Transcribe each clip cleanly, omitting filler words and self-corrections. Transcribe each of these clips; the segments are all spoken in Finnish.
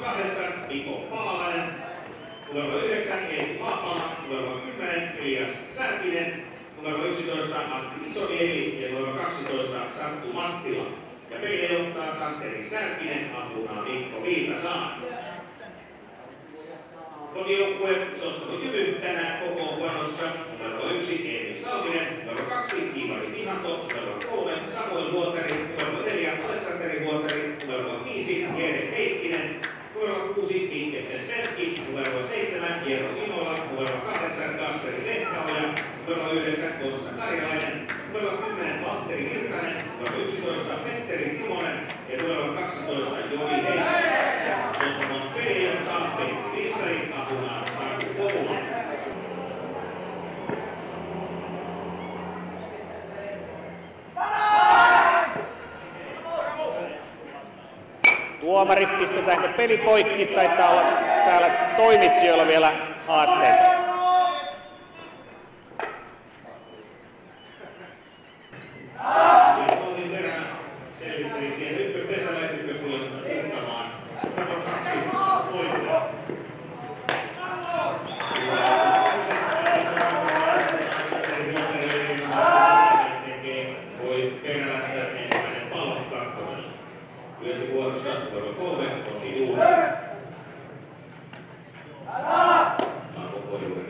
8 Mikko Palalainen, numero 9 Eetu Haapala, numero 10 Elias Särkinen, numero 11 Antti Isoniemi ja numero 12 Santtu Mattila. Ja meille johtaa Santeri Särkinen, apuna Mikko Viitasaari. Kotijoukkue osoittanut hyvyn tänään kokoonpanossa numero 1 Eemi Salminen, numero 2 Iivari Pihato, numero 3 Samuel Vuotari, numero 4 Aleksanteri Vuotari, numero 5 Jere Heikkinen, numero 6 Mikke Czesmerski, numero 7 Jero Inola, numero 8 Kasperi Lehkaoja, numero 9 Konsta Karjalainen, numero 10 Valtteri Virtanen, numero 11 Petteri Timonen ja numero 12 Joni Heikkinen. Ottamon peli johtaa Petri Viisari, apuna Saku Koula. Tuomari, pistetäänkö peli poikki? Taitaa olla täällä toimitsijoilla vielä haasteita. Lyöntivuorossa numero 3 Tosi Juuri. Koko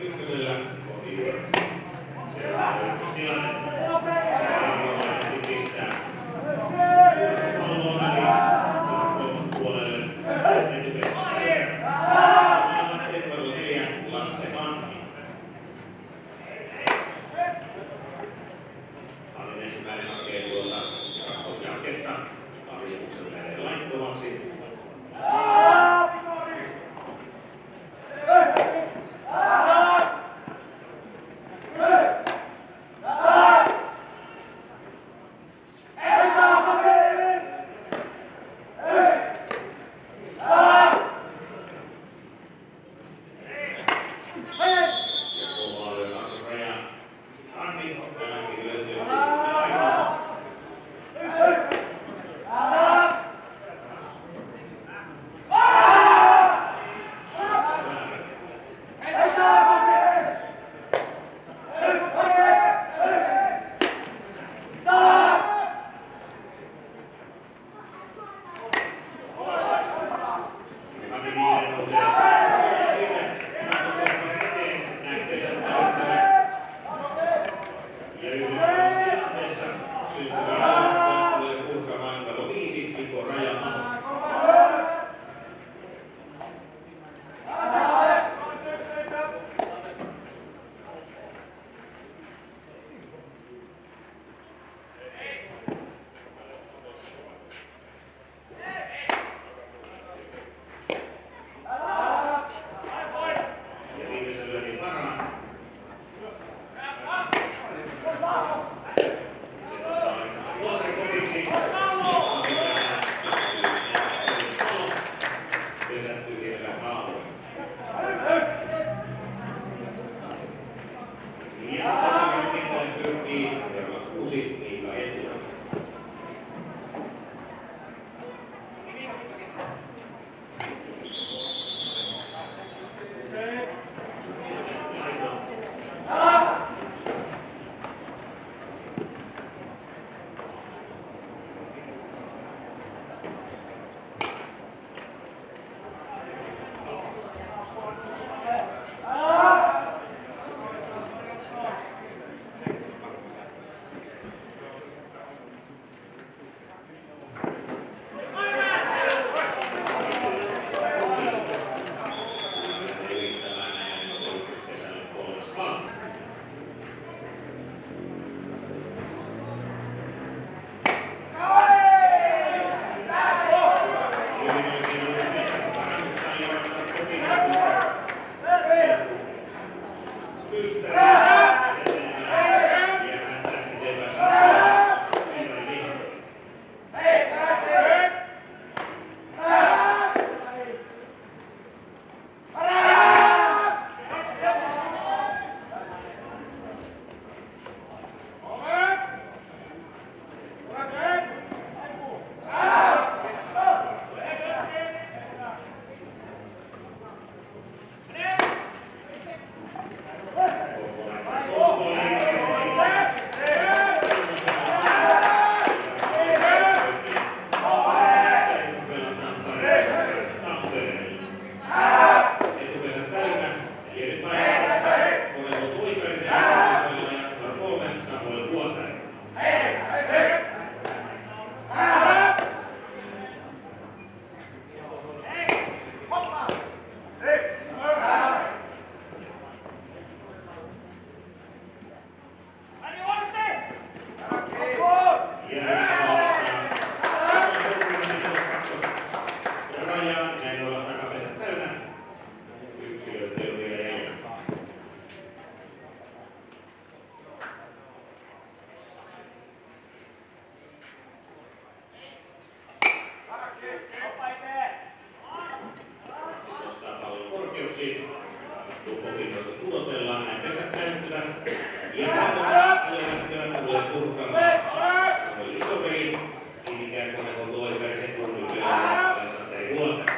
1. Tuppokinnoista tulotellaan, näin pesät täyttyvät. Ja ajolähtöä tulee purkamaan. Oli isopeli, niin ikään kuin on toiverisen kunnikyöllä Aleksanteri Vuotari.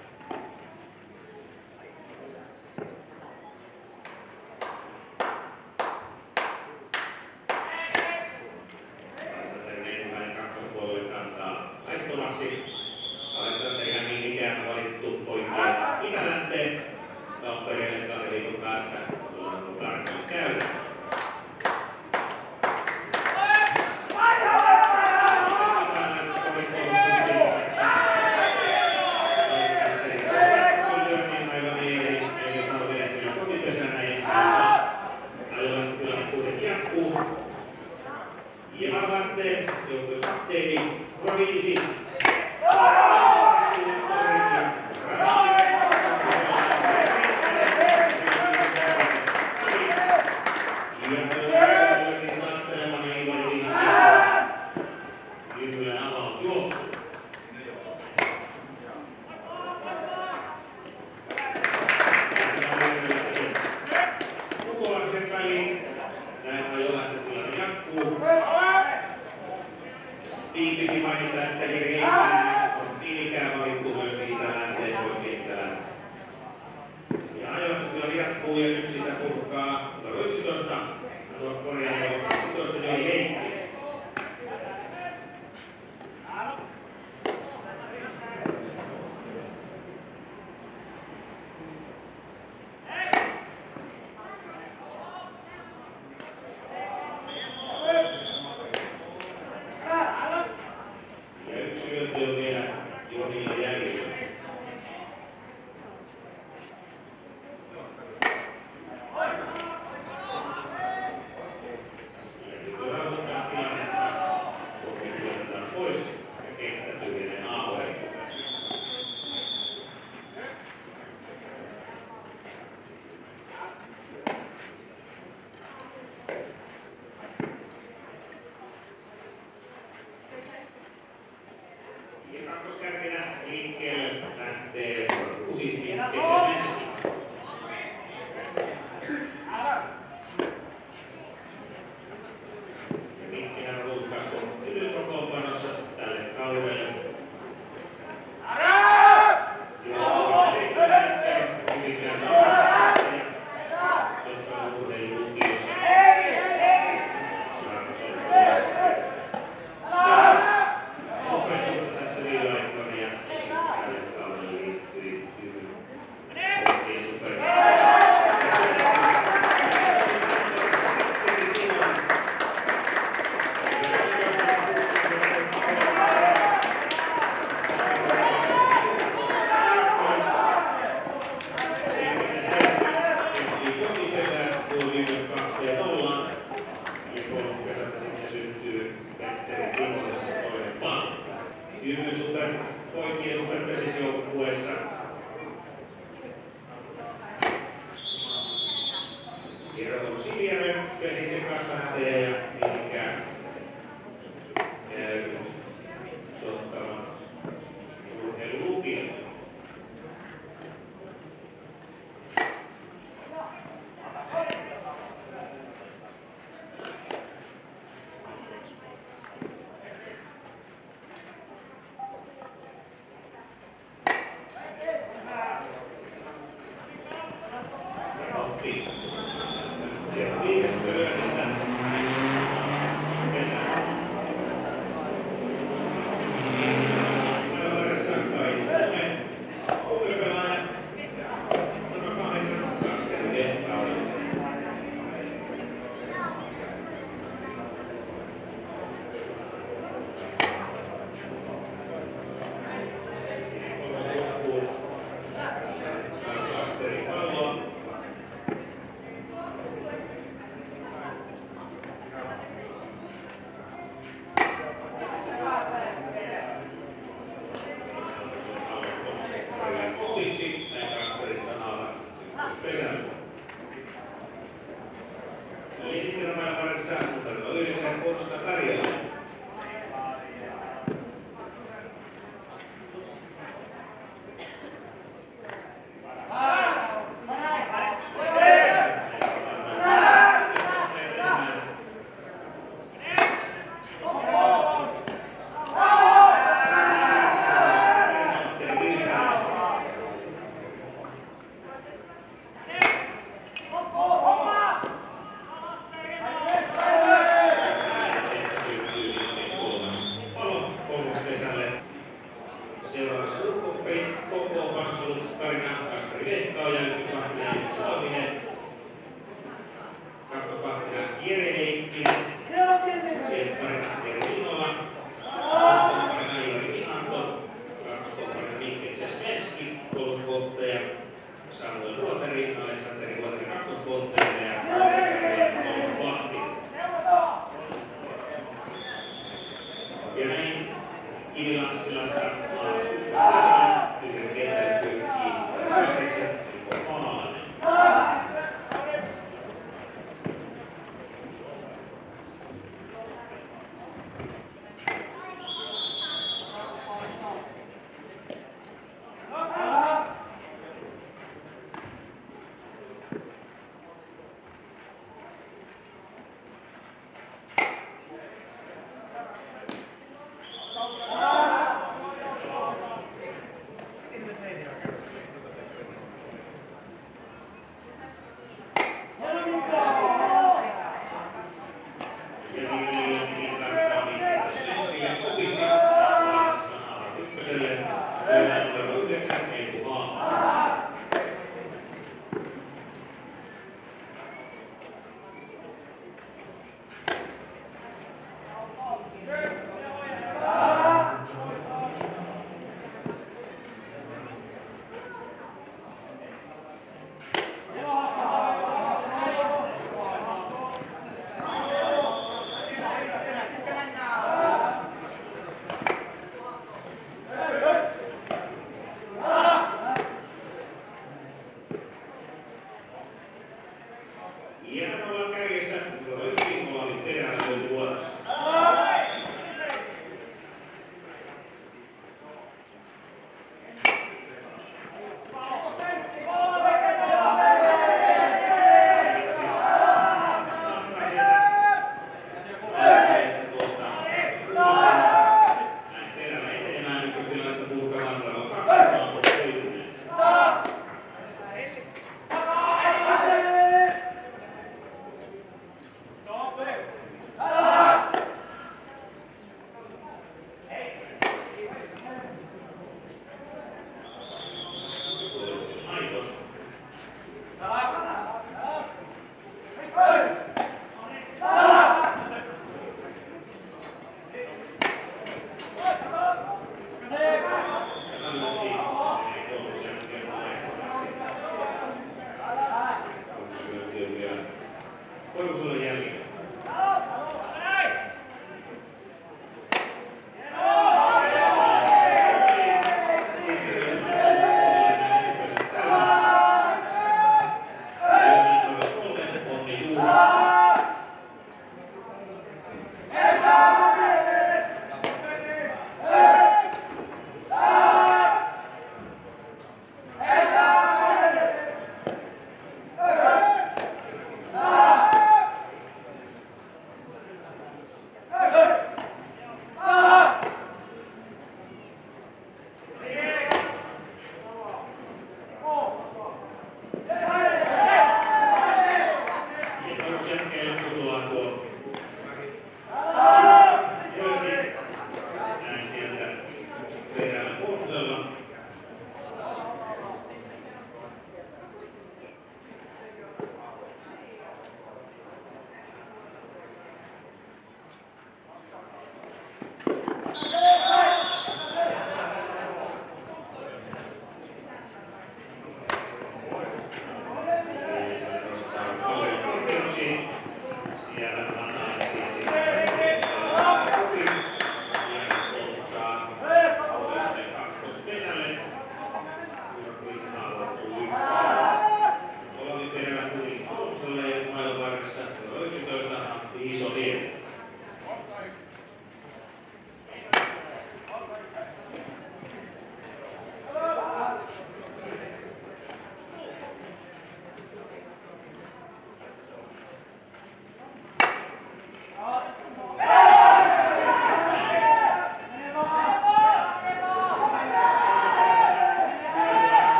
Aleksanteri niin ikään valittu poikkeus. Mikä lähtee Tampereelle 2 viikon päästä, kun tarkkaan käydään. Ja lähtee joukkueen kapteeni Rovisi. Piti mainita, että Jiri Heikkinen on niin ikään valittu myös siitä lähteen poikkeittelään. Ja ajoitus jatkuu ja nyt sitä purkaa numero 11, korjaa numero 12 Jiri Heikkinen. Kakkoskärkinä liikkeelle lähtee Kusi Mikkelsen. Mikkelä on ruuhkaistu ylikokoonpanossa tälle kaudelle. Poikien superpesisjoukkueessa. Kierroton Sivijärven pesisen kasvattaja ja niin ikään Sottavan urheilulukio. Kivilassilasta ykkösellä. Tytön kentälle pyrkii Pöyteisen Niko Paananen.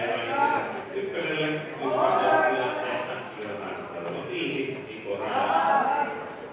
ykköselle, ykköstilanteessa, Johan 5, Niko Rauha.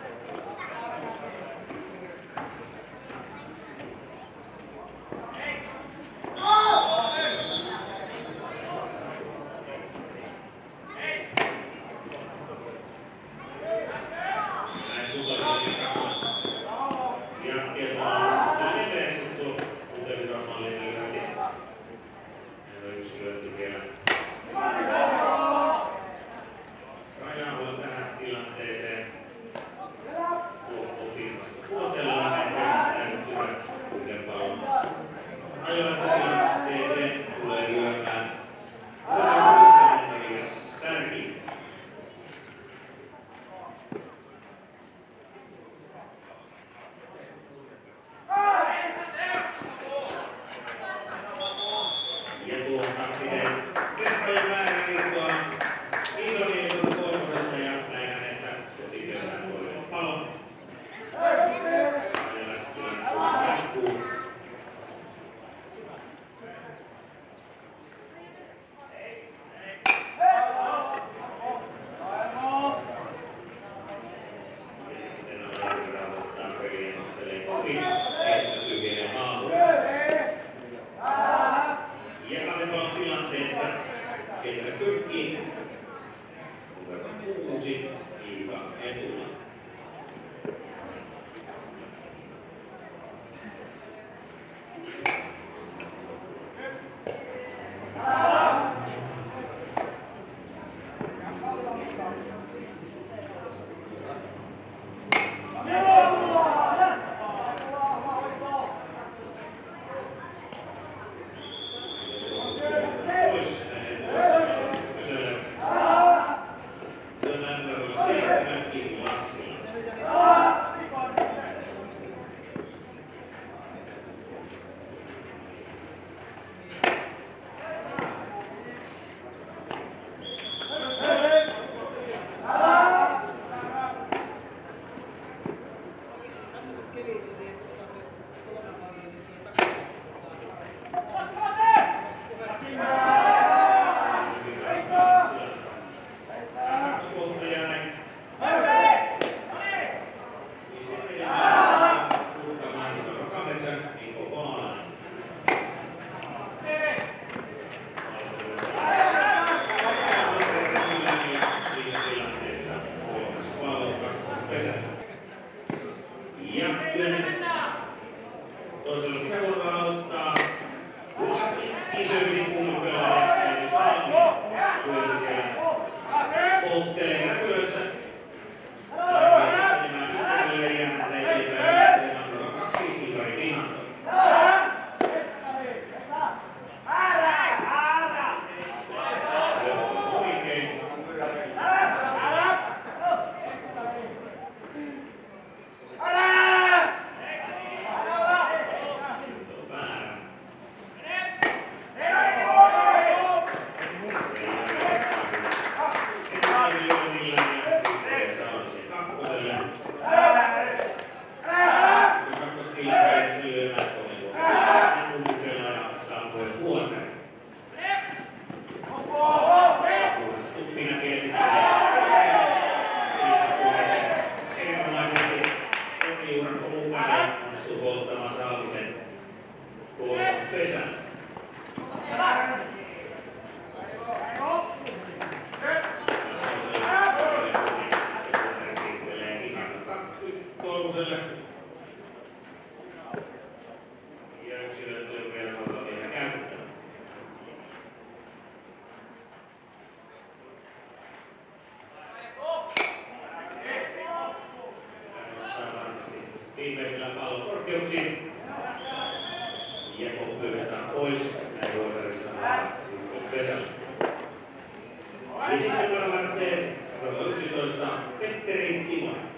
Viimeisellä pallon korkeuksiin. Jeko pyydetään pois. Näin Vuotarista Pesällä. Ja sitten numero lähtee numero 11 Petteri Timonen.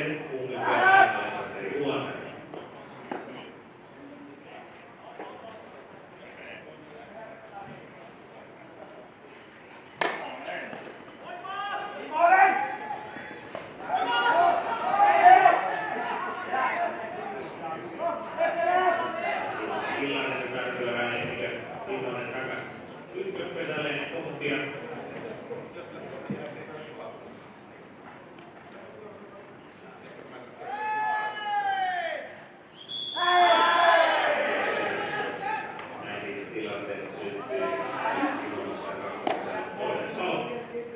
Heikkisen, Kumpipelä, Aleksanteri Vuotari. Illanen tarjoaa eikö Illanen takas ykköspesälle oppia. Näin siitä tilanteesta syntyy Ilomassa kakkosen toinen palo.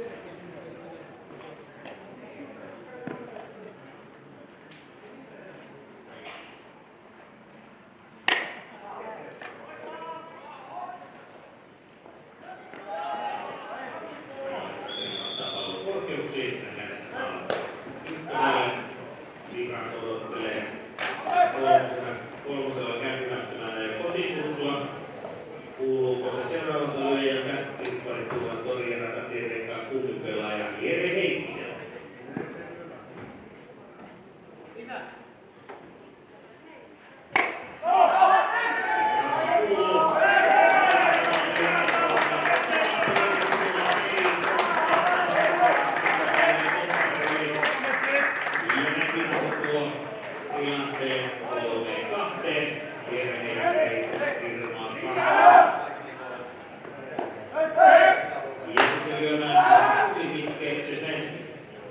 Kolmosella käsimättömänä ja kotikutsua. Kuuluuko se seuraavalta lyöjältä? Kippari tullaan Tori ja ratatieteen Kumpipelaaja Jere Heikkisellä. Tilanteen 3-2. Jere Irmaa ja sitten lyömään Kumpikkeeksi Svensson.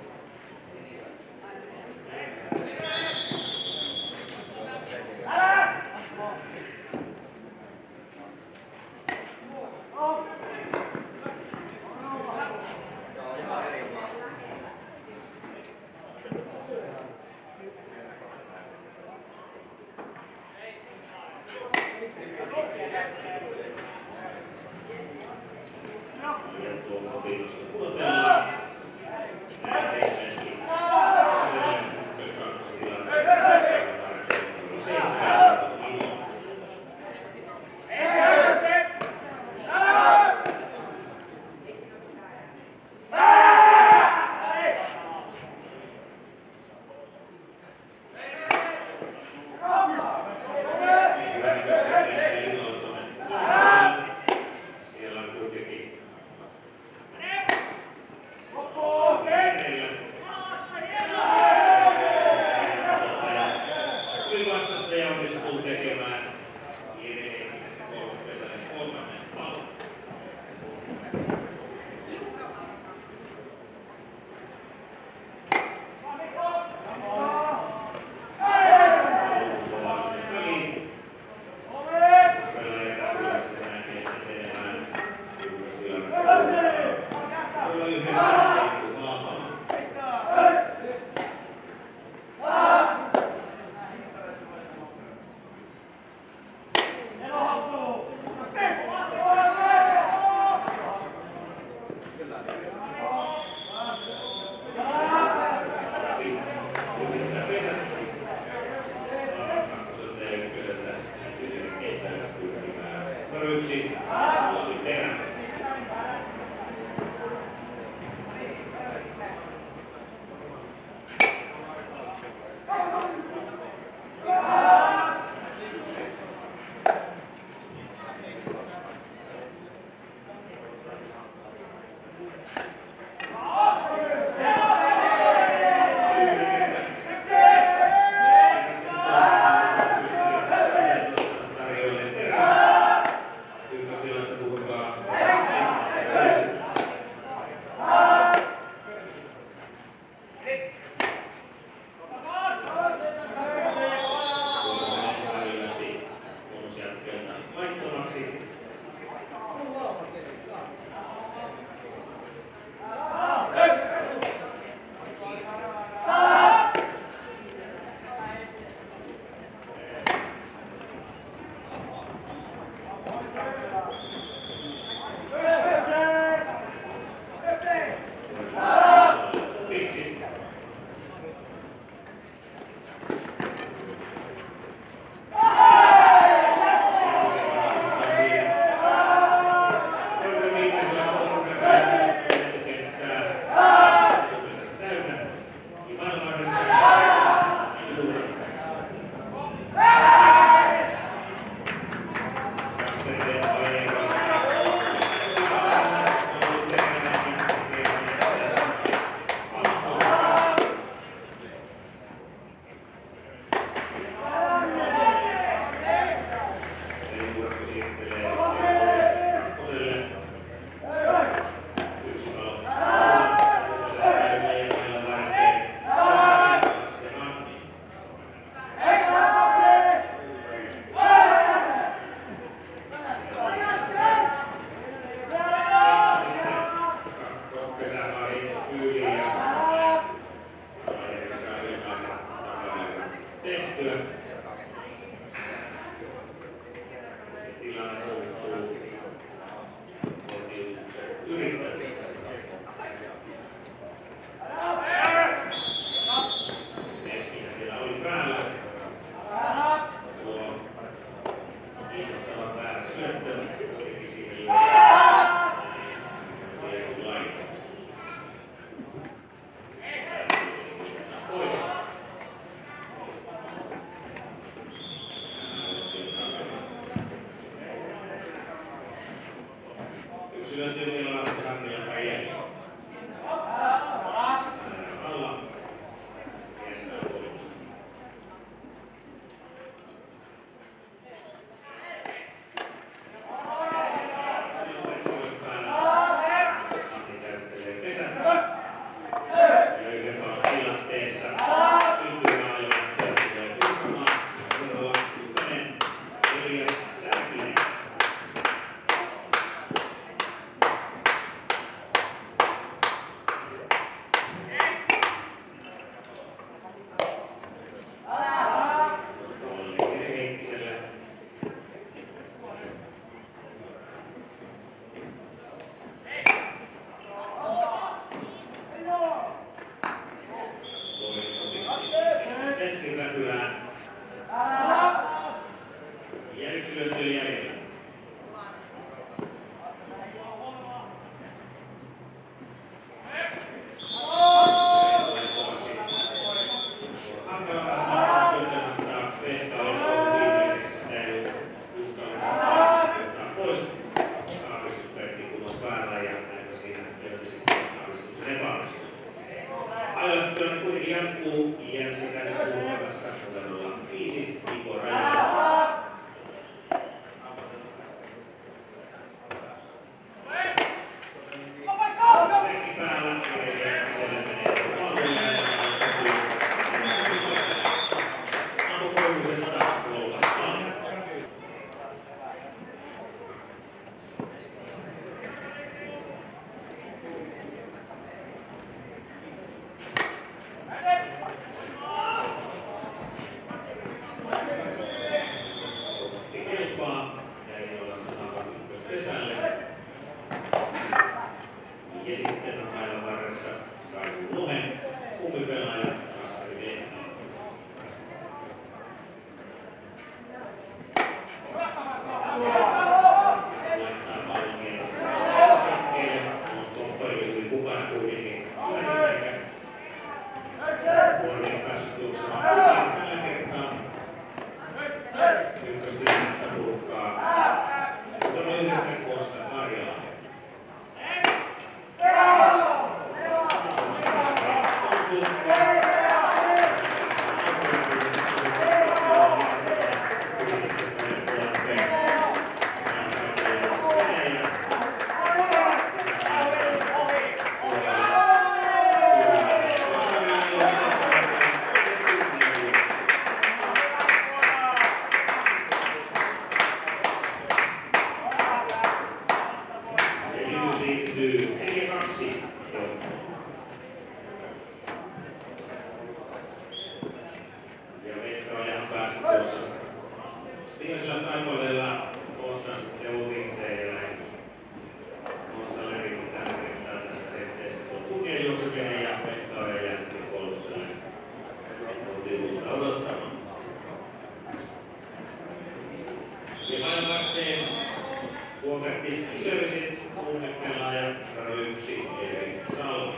Ja tuo kotiinosta pudotellaan. Näin Svensson. Siellä on kuitenkin Tuli vastassa ja onnistuu tekemään Jere Heikkisen kolmospesälle kolmannen pallon. tehtyä. Tilanne muuttuu kotiutuksen yrittämiseksi. Merkkinä siellä oli päällä. Tuo kiinnostavan väärä syöttö teki siihen laita. Pois. Yksilöinti vielä Lassi Hartila päijäli. Alla. Kestää pois. Ja yksilöinti oli jäljellä. Ajoittuinen kuitenkin jatkuu ja sitä nyt kuuluvassa numerolla 5 Niko Rajamäki. Merkki päällä ja siellä menee pallolle. Aamu Koivusen 100 loukas paljon. Kelpaa ja ei olla sanaa ykköspesälle. Ja sitten on aivan varressa Kaivu Lohen, kummipelaaja Kasperi Lehti. Laittaa pallon kierrokkeelle, on toppari yli kukaan kuitenkin hyödystäkä. Vuoroinen päässyt juoksemaan tällä kertaa. Ykköstilannetta purkkaa. Numero 9 Kosta Karjala. Siirtyy 4-2 johtoon. Ja Veikka on päässyt tuossa viimeisellä taipaleella Kosta sitten uhitsee ja näin. Kosta levitti tällä kertaa tässä tehtäessä tuon tukien juoksukenen ja Veikka on jäänyt kolmoselle. Motiivuutta odottamaan. Ja vain lähtee Vuokertis Isöisit, tunnepelaaja, numero 1, Erik Salmi.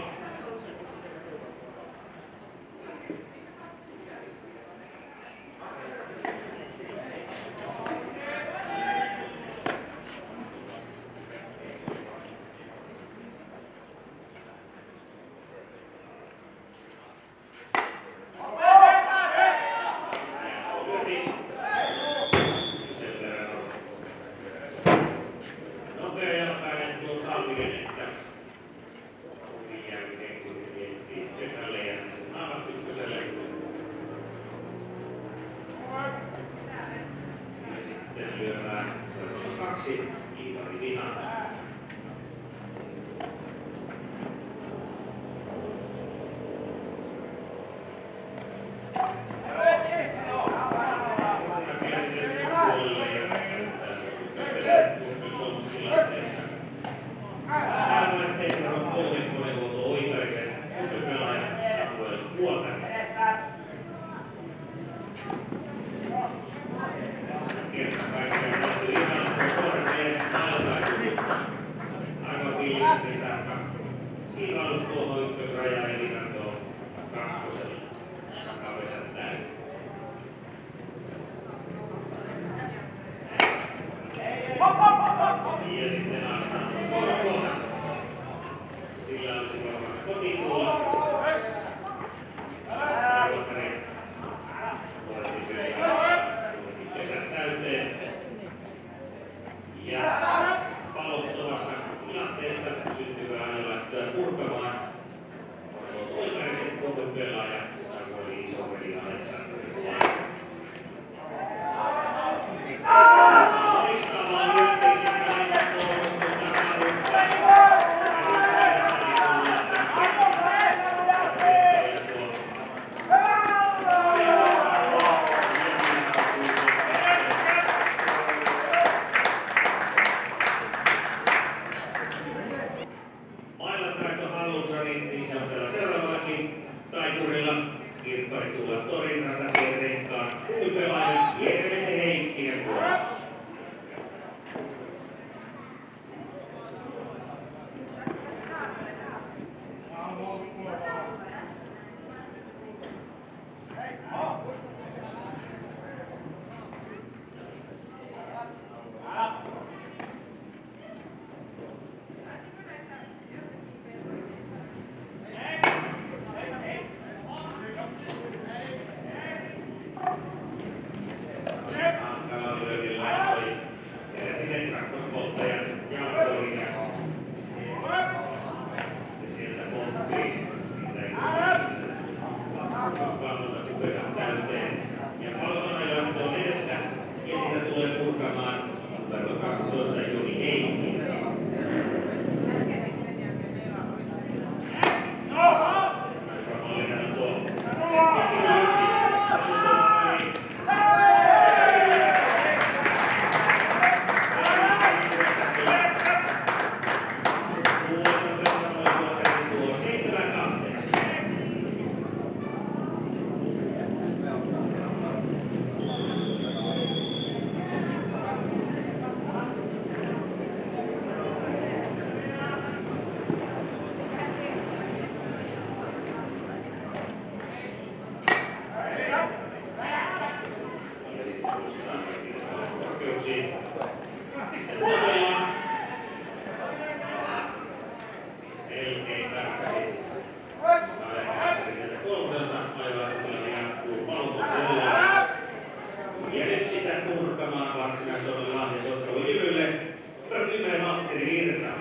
purkamaan Varsinais-Suomen Lahden Sotkamo Jyrylle. Numero 10 Valtteri Virta.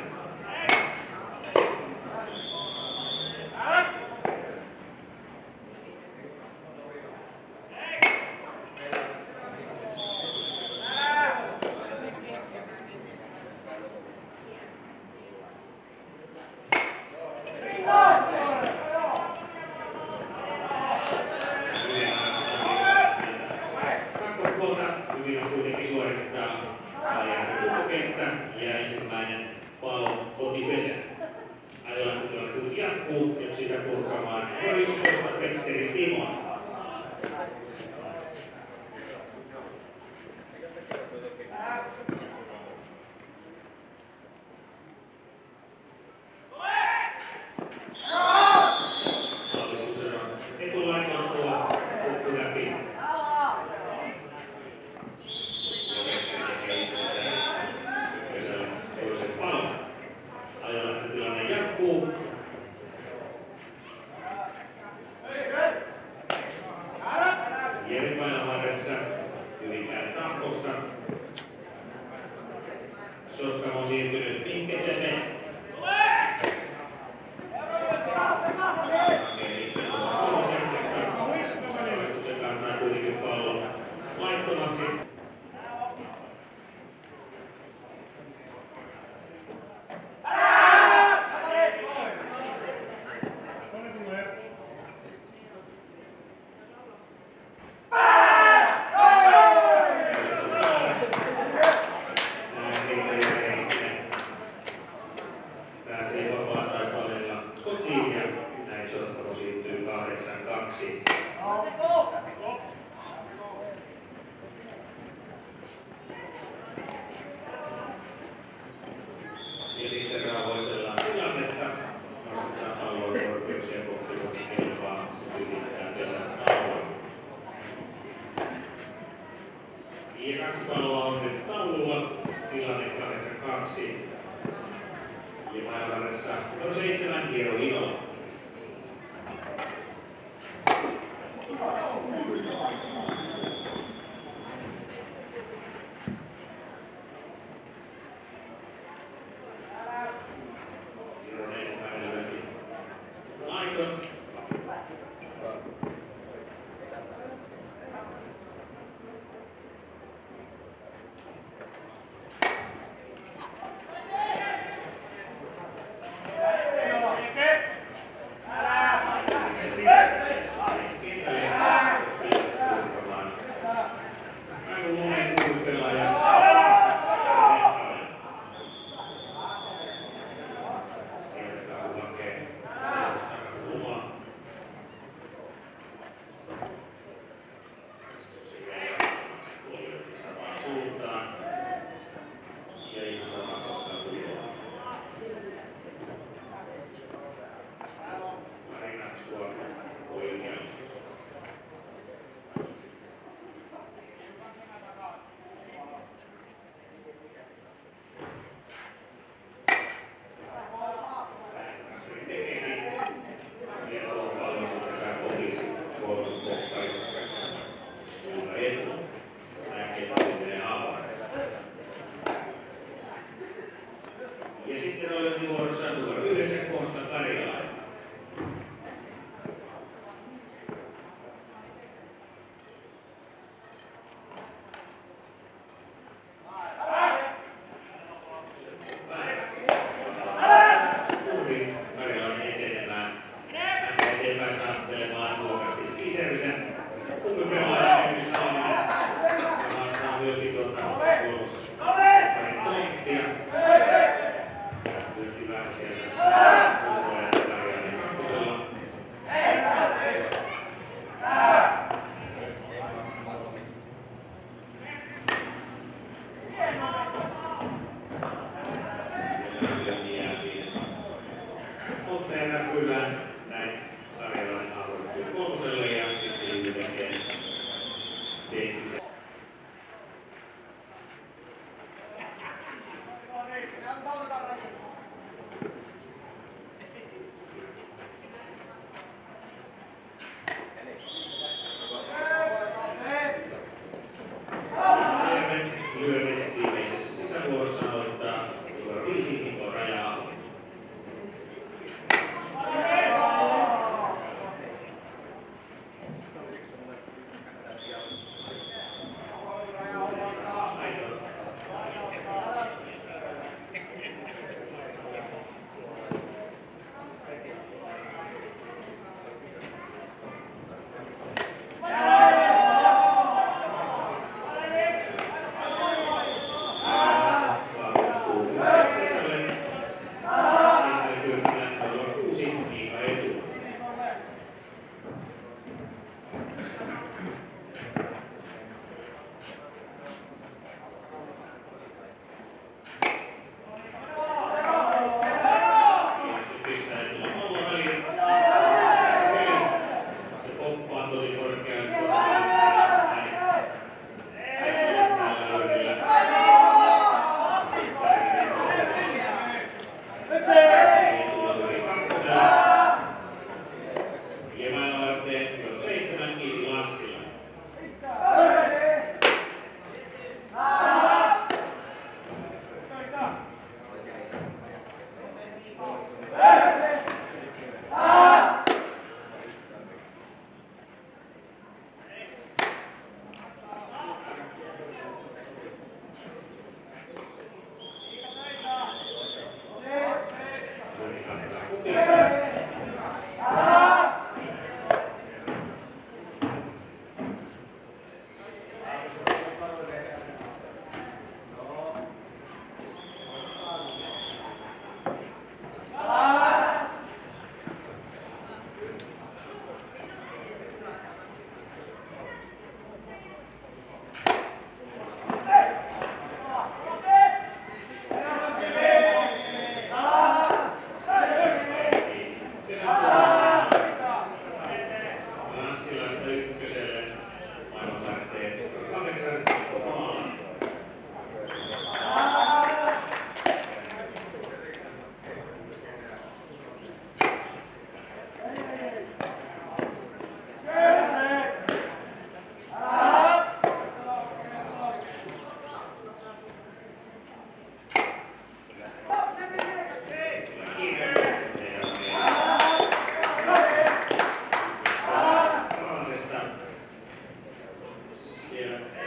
Hyvin on kuitenkin suorittaa kenttä ja ensimmäinen palo kotipesä. Ajolähtötilanne jatkuu, nyt sitä purkamaan numero 11 Petteri Timonen. Valmistuksen on etulaitoon tuo pukku läpi. Ajolähtötilanne jatkuu. Jeri Painavarressa Hyvinkään Tahkosta. Sotkamo on siirtynyt Pinketsemet. Ajolähtösen kantaa kuitenkin pallo laittomaksi. Pääsee vapaa-taipaleella kotiin ja näin Sotkamo siirtyy 8-2. Ja sitten rauhoitellaan tilannetta. Nostetaan palloa korkeuksia kohti kelpaa. Se tyhjittää pesän tauon. Ja 2 palloa on nyt taululla. Tilanne 8-2. Ja Painavarressa numero 7 Hiero Ino. Hiero ensimmäinen läpi. Laiton.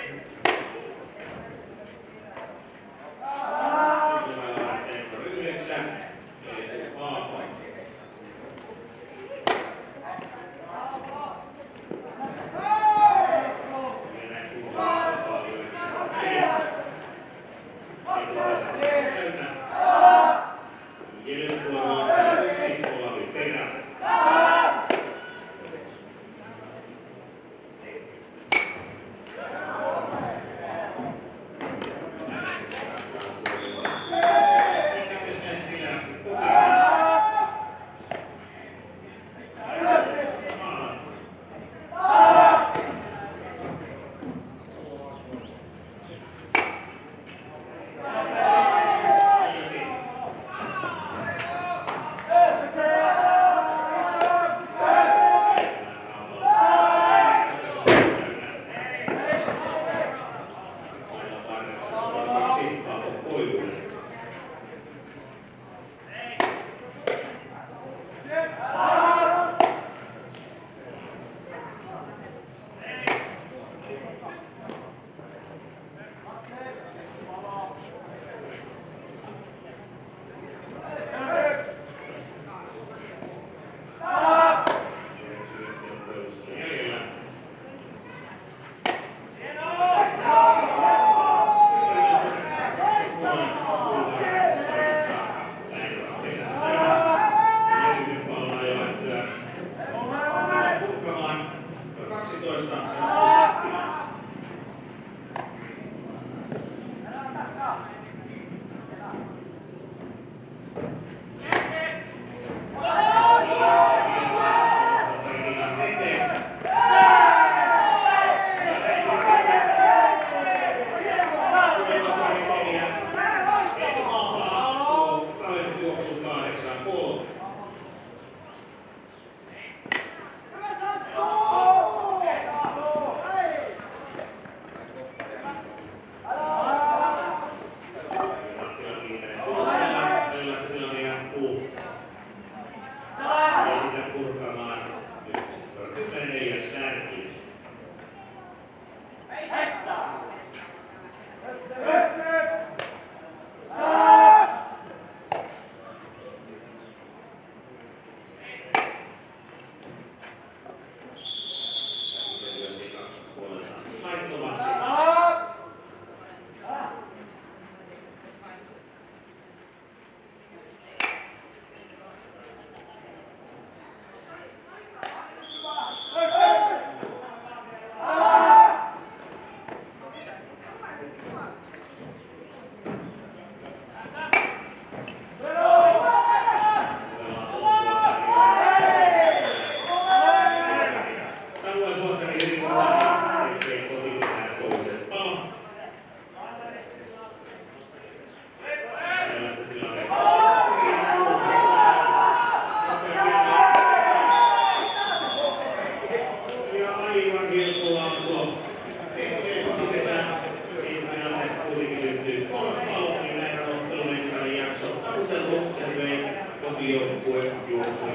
Kotijoukkue juoksui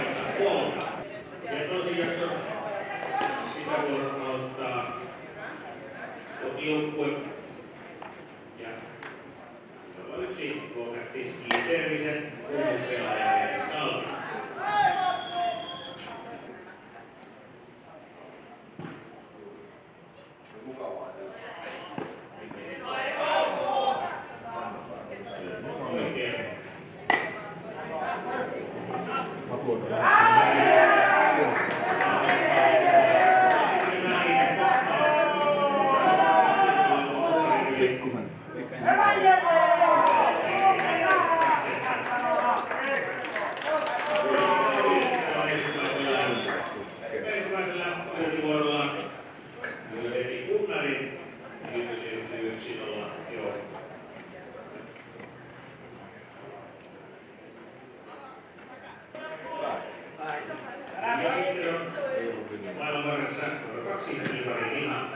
8-3. Ja tosijakson sisävuoron aloittaa kotijoukkue. Ja numero 1 luokatti Ski-Servisen pelaaja Salmi. Maailmanvarressa numero 2 Ilmari Liha.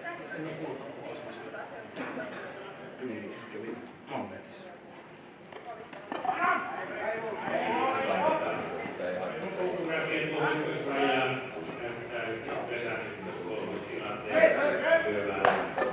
Koukkuräkien pohjoisrajaa näyttää pesätystä kolmostilanteessa hyövällä.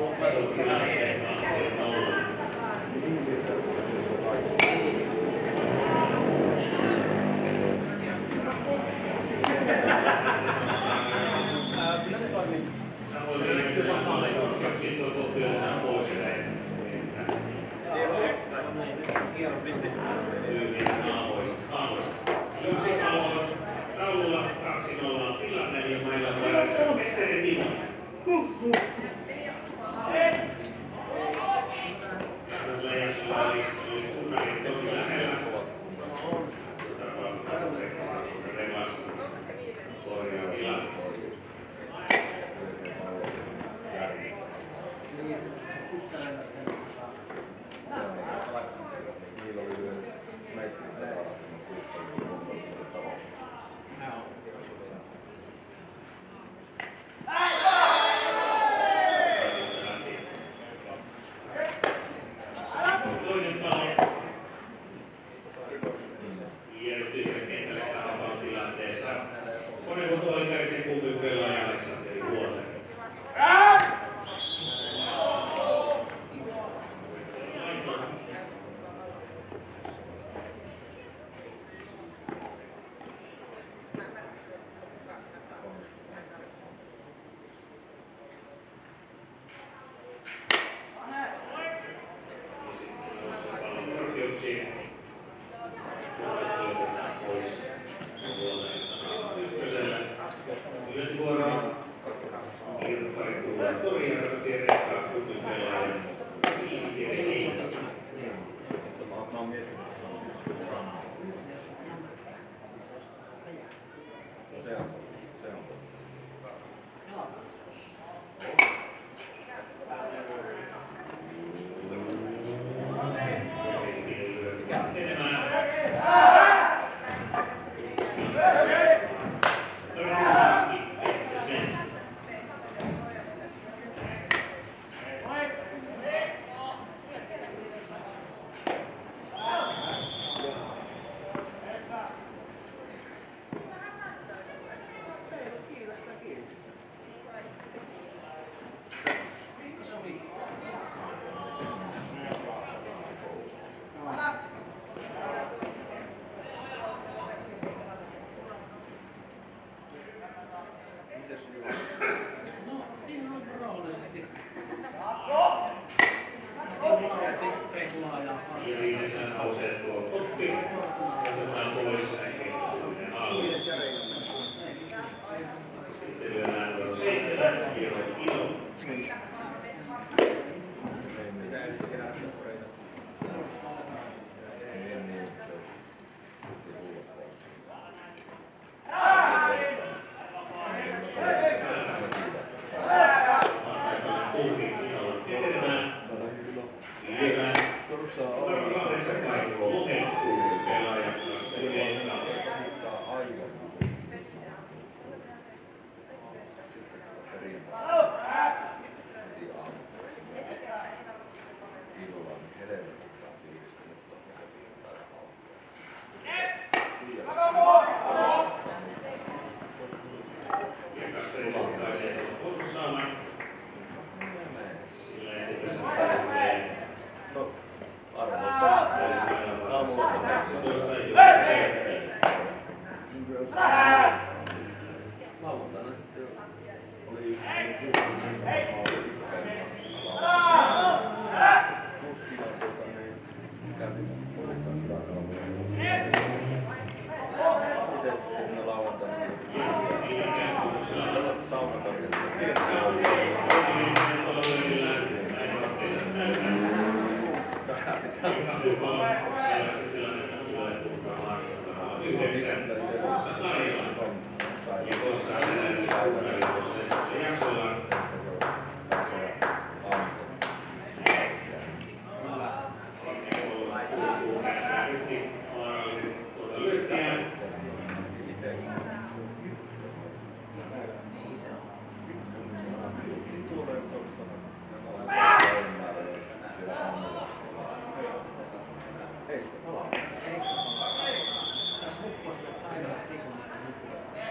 tilanteessa on ollut. Sitten on tuttuiltaan pois yksi taululla 2-0 tilanne ja mailla vaiheessa Petteri Timo. Tällä jaksolla oli Kunnari tosi lähellä. Revas korjaa tilanne. Toinen palo. Kiertyy kentälle kahden tilanteessa. Konevuoto oikeisen kumpikyöllä ja Aleksanteri Vuoten. Ja viimeisen nousee tuo koppi. Otetaan pois äkkiä alle. Sitten lyödään numero 7. Ilo.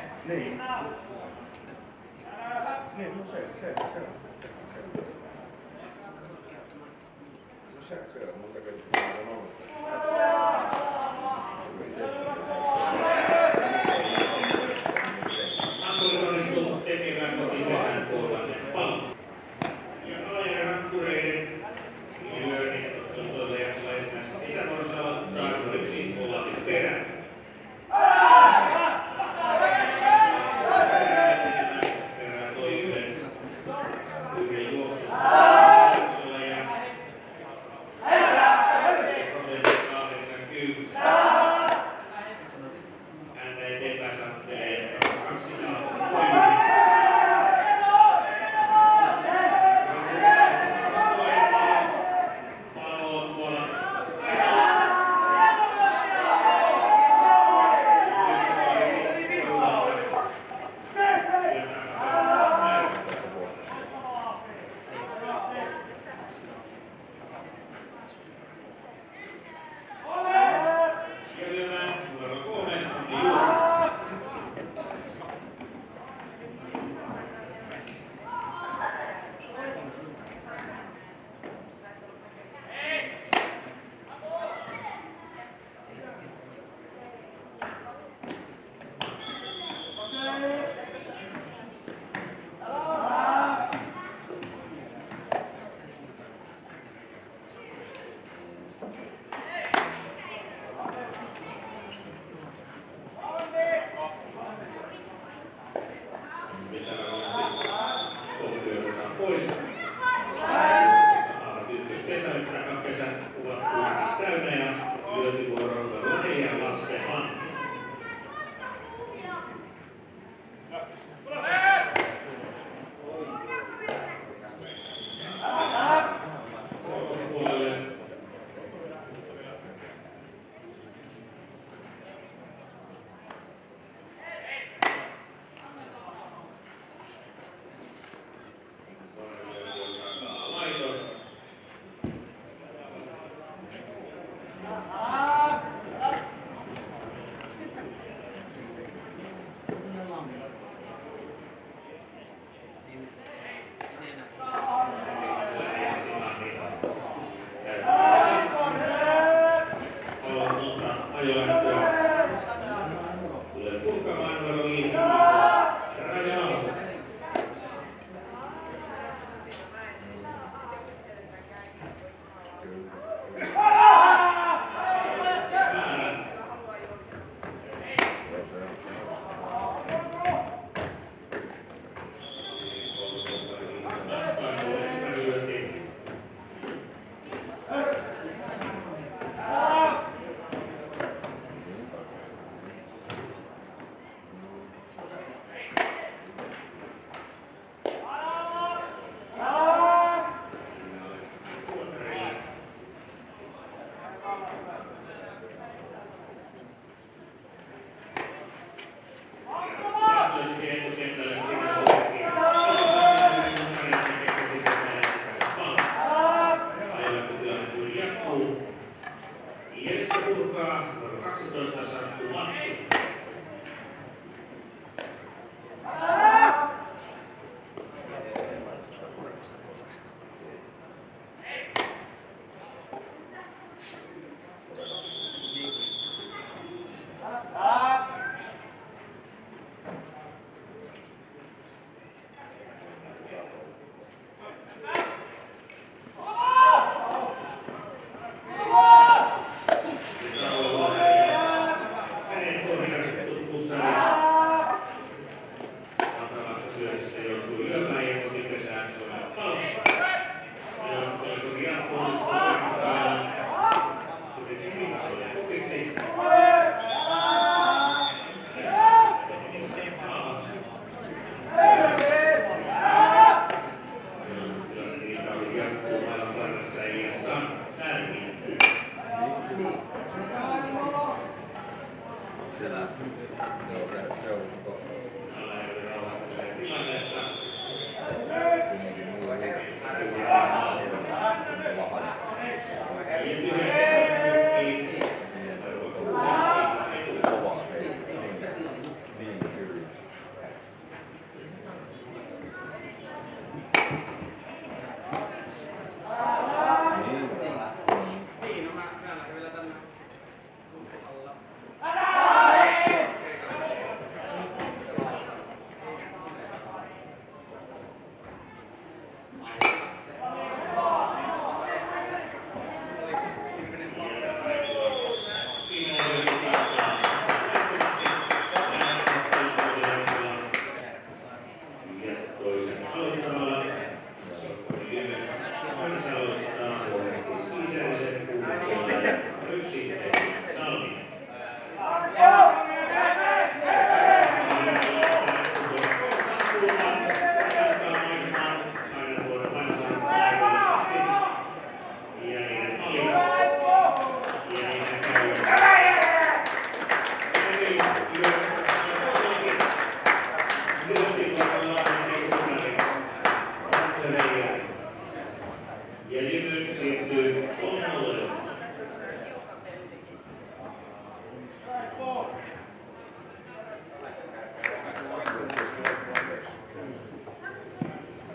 Niin, no se. Ankkurit onnistuu tekemään kotipesänsä kolmannen pallon. Ja Alajan Ankkureiden lyönnin ottelutoille jaksolla ensimmäisessä sisävuorossa saanut 1 Olavi Perä. Perä toi yhden juoksun jaksolla ja prosentti 80.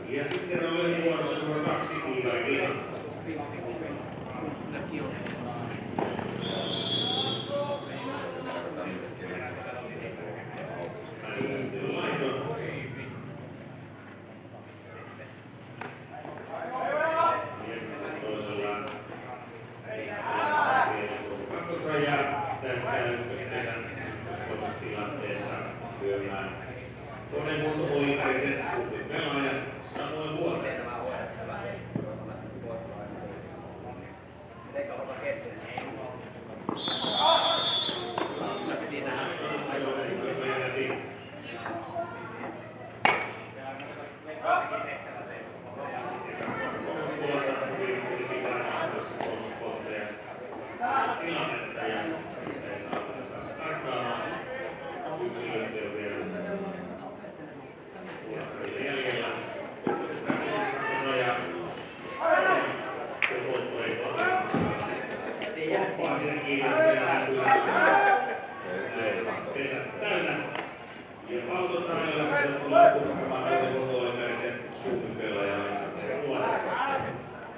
Ja sitten on vuorossa numero 2, Iivari Pihato. Toinen muoto oli Kärisen pelaaja Samuel Vuotari. Ja valvotaan ja tulee purkamaan Kärisen pelaaja Samuel Vuotari.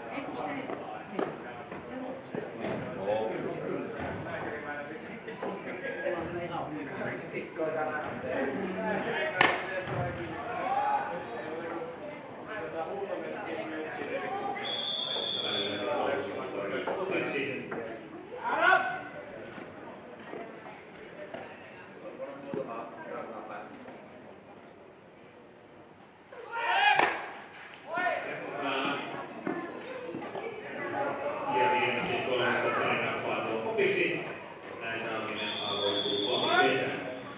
Näin saaminen avoituu ohi kesän.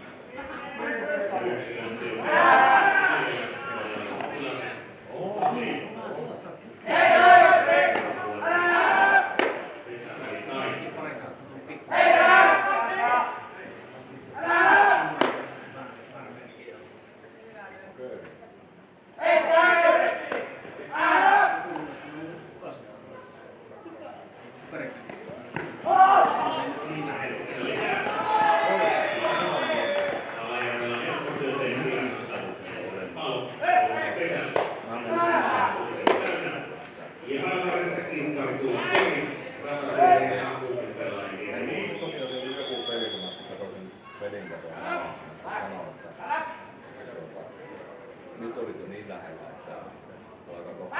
Nyt olit jo niin lähellä, että alkaa kohta.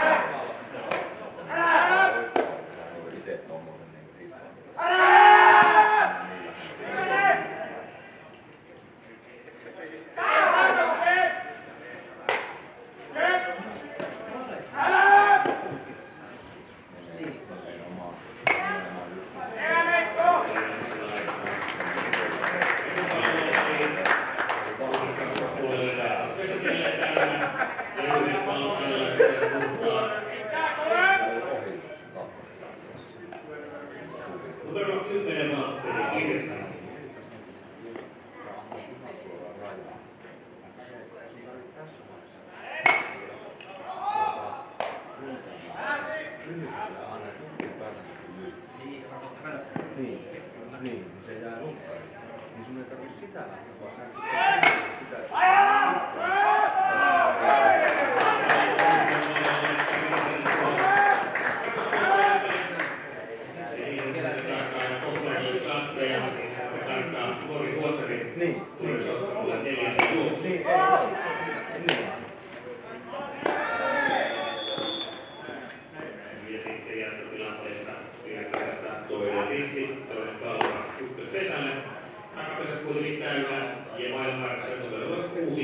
Oli itse tommosen niin hittoon. Numero 10 Valtteri Kirsa. Niin, se jää lukkariin. Niin sun ei tarvitse sitä lähteä, vaan sä Toinen kalva ykköspesälle. Takapesät kuitenkin täynnä ja Vailmarissa numero 6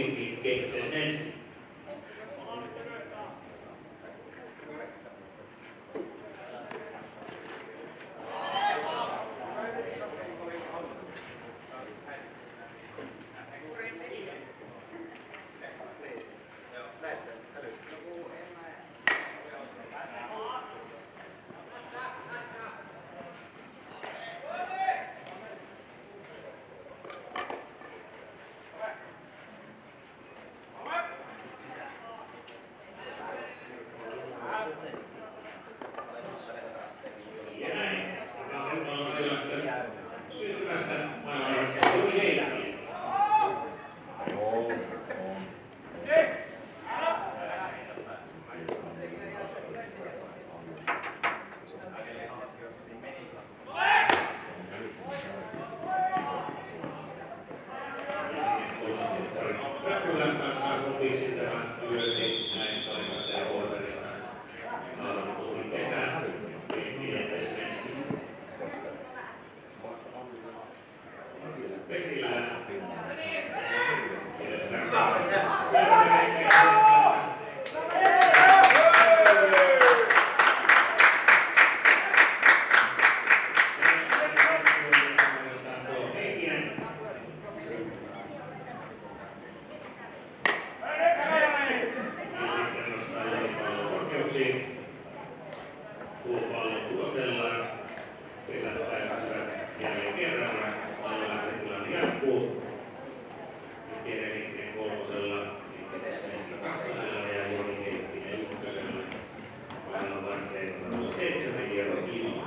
tuloksiin. Tuopallo tuotellaan. Kesäpäivät jälleen kerran. Laivalaisen tilanne jatkuu. Tiede Heikkinen kolmosella. Meistä kakkosella ja Joni Heikkinen ykkösellä. Painon vasteena 7 Jero Imo.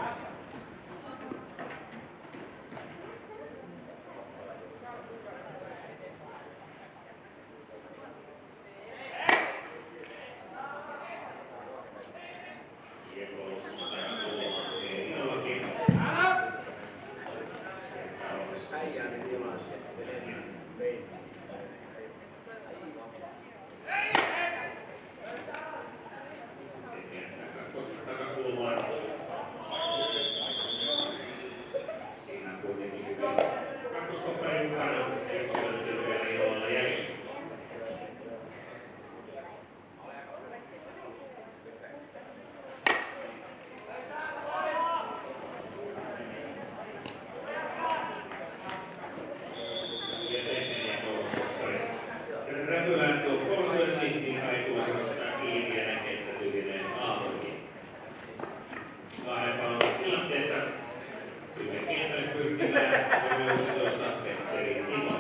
Räpylän tuo kolmosen niin kaikua ottaa kiinni ja näkee, että tyhjenee aamukin. Kahden pallon tilanteessa tyhjän kentälle pyrkimään numero 11 Petteri Timo.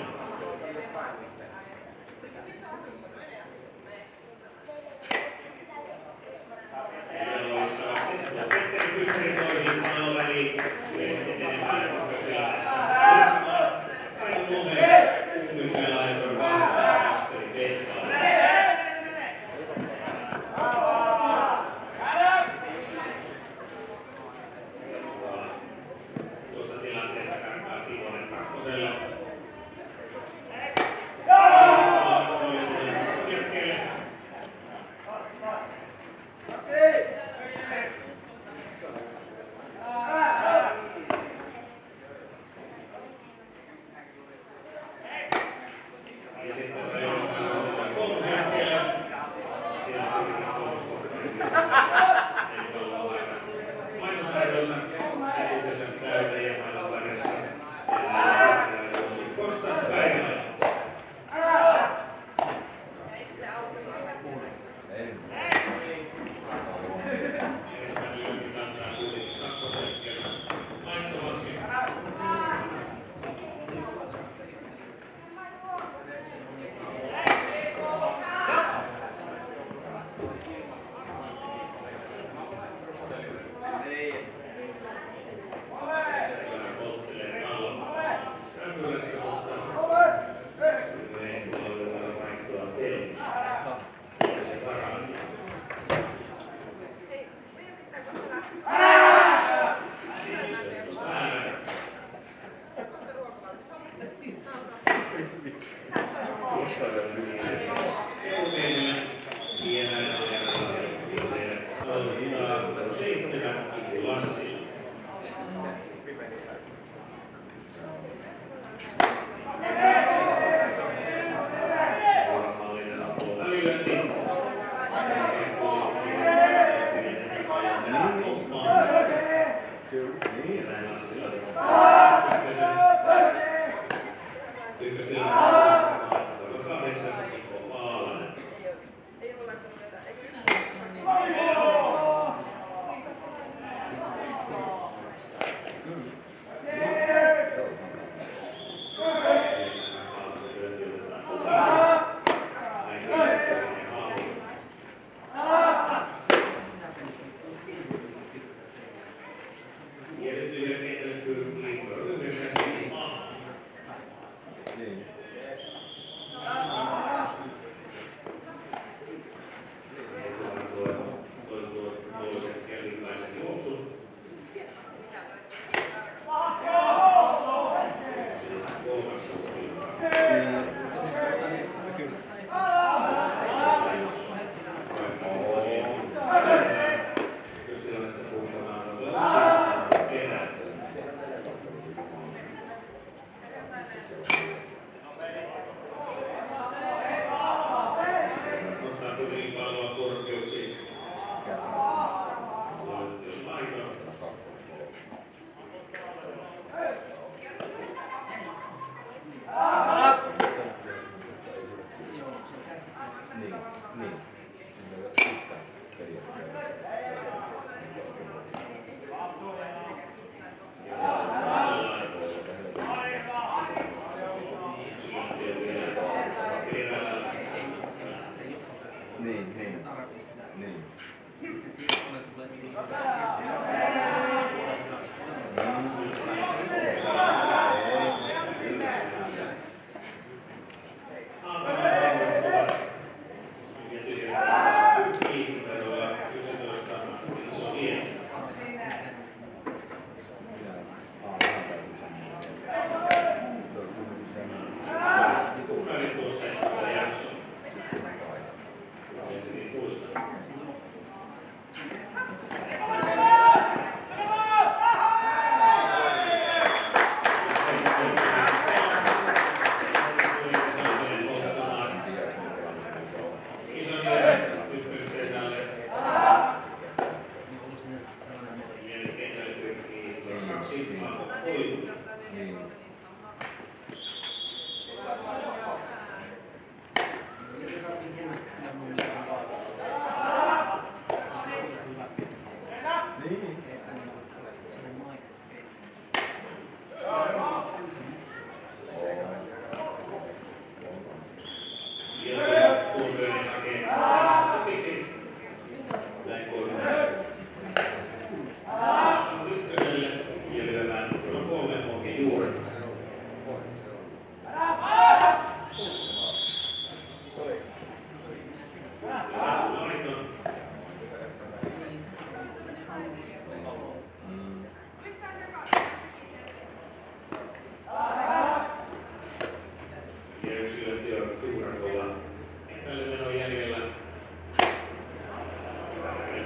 Ja loistavasti Petteri Pysseri toihin pallon väliin. Yleisesti etenemään ykkösellä. Aino Suomen ykkösellä laitoon 8. Tuosta tilanteesta kannattaa Timonen kakkosella. Ja sitten mainosarjoilla Säkykäsen täytä ja maailman varressa. Kosta Päivälä. Kantaa kuitenkin kakkosen kerran laittomaksi.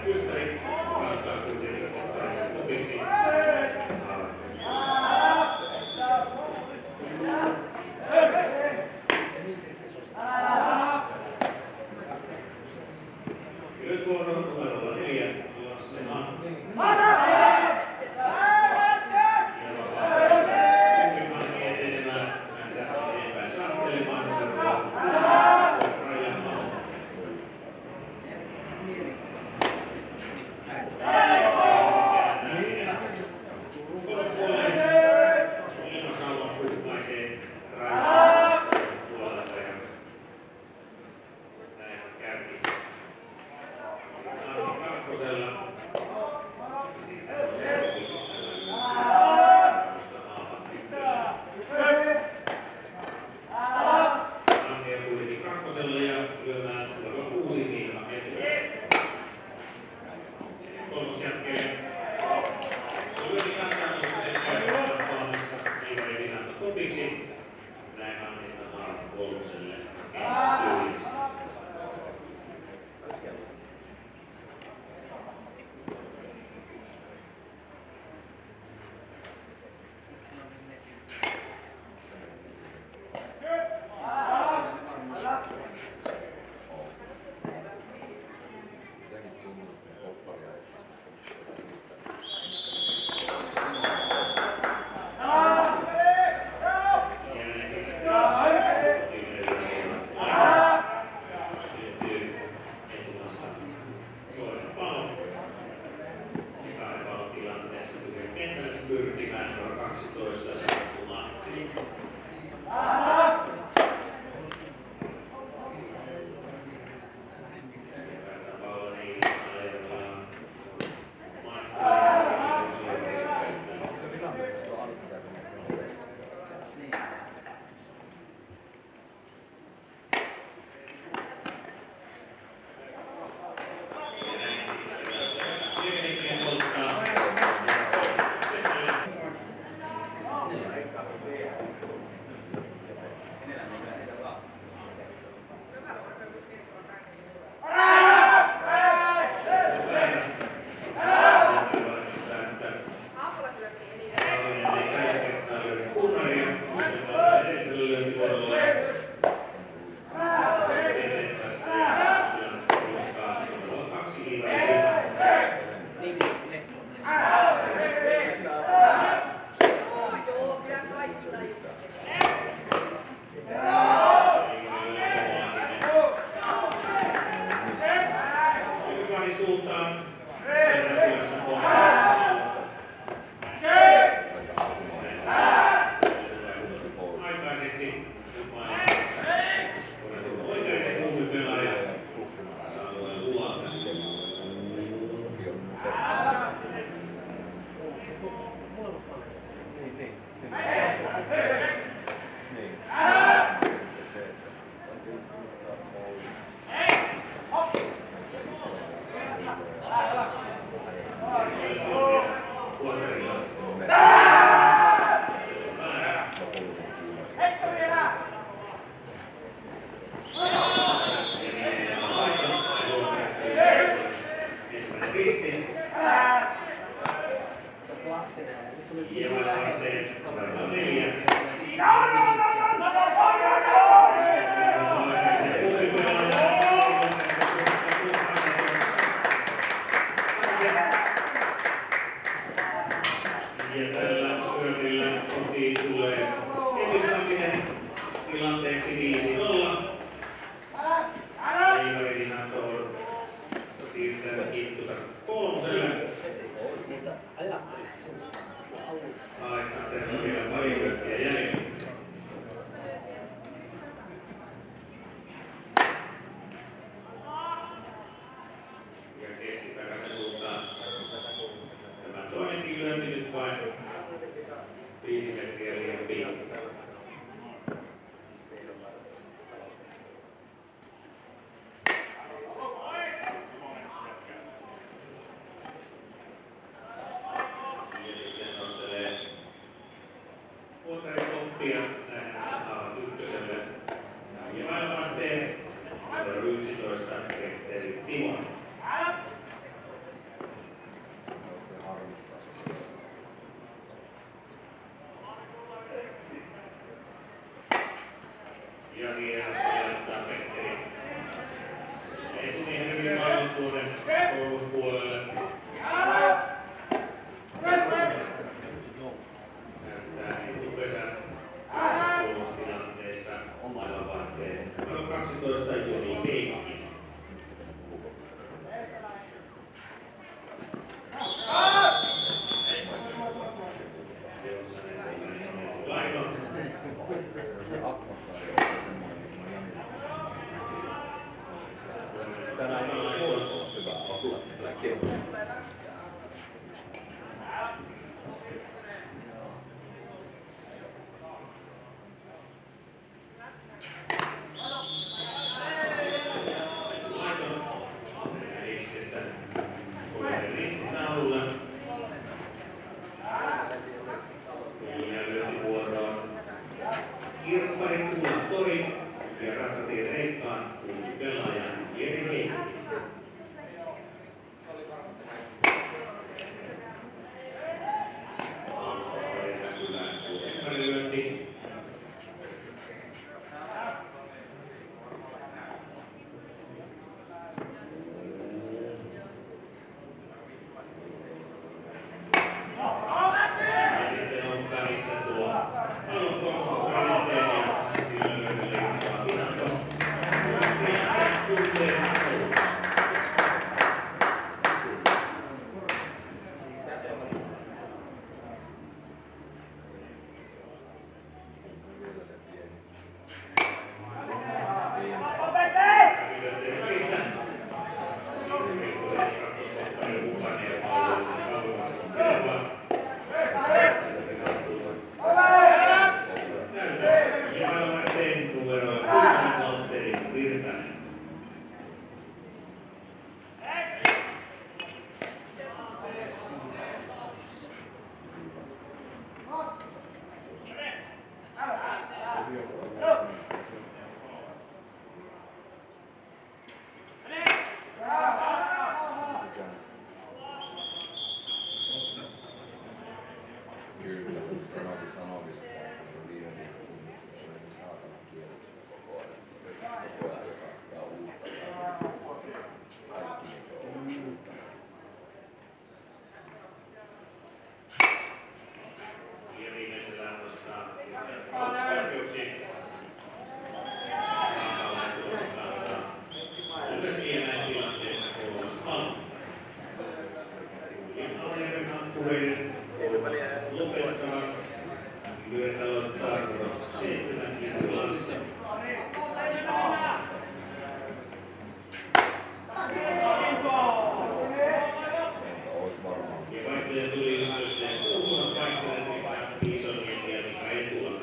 Ysteri kannattaa kuitenkin ottaa kopiksi. Nyt vuoro numero 4, Lasse Antti. puolelle. Näyttää etupesän puolustilanteessa omalla varteen. Numero 12 Joni Veikki. Tänään ei ole hyvä olla. Kirppari Kuulan tori ja Rautatie Reikkaan pelaaja Jeri Heikki. Lyönti. Ja sitten on välissä tuo aloittaa rinteen ja sillä leikkaa Vinato. Kyllä, sanoikin sitä, että se viime viikon se oli saatana kieltä koko ajan. Koko ajan joka uutta. Kaikki mikä on uutta. Ja viimeisellä nostaa oikeuksiin. Lyöntienä tilanteessa kolmas pallo. Alajärven hankkureiden lopettavat. Lyöt aloittaa 7 tilassa. Ja vaihtoja tuli yhteyteen Kuulan vaihtoja Mika Isoniemen ja Mika Etula.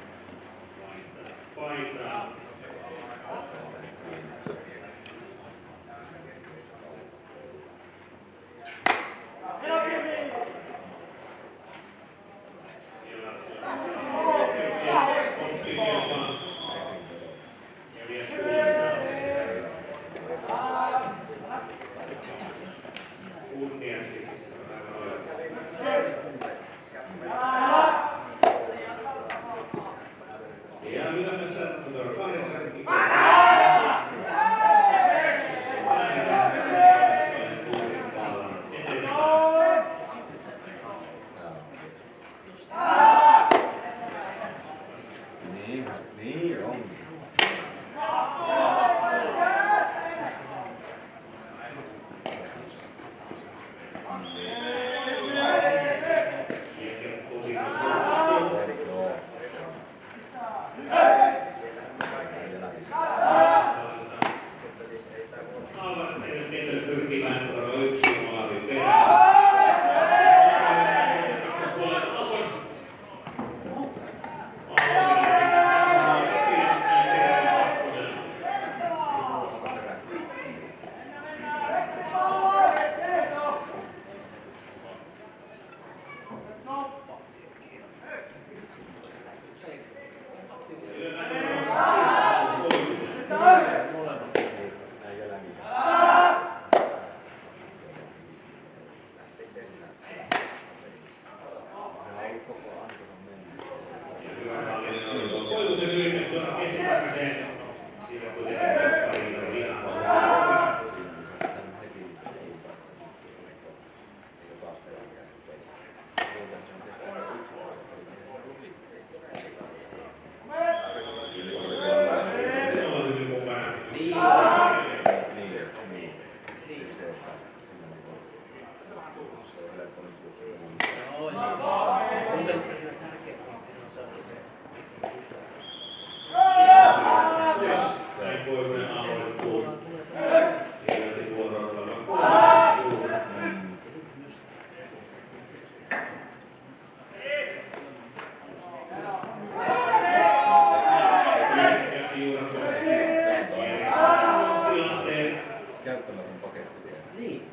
Paitaa. Ja lyömässä numero 8. Niin on. Pyrkimään numero 1 Olavi Perä. Näin Koivunen aloittuu. Lyönti vuorolla 3. Käyttämätön paketti vielä. Niin.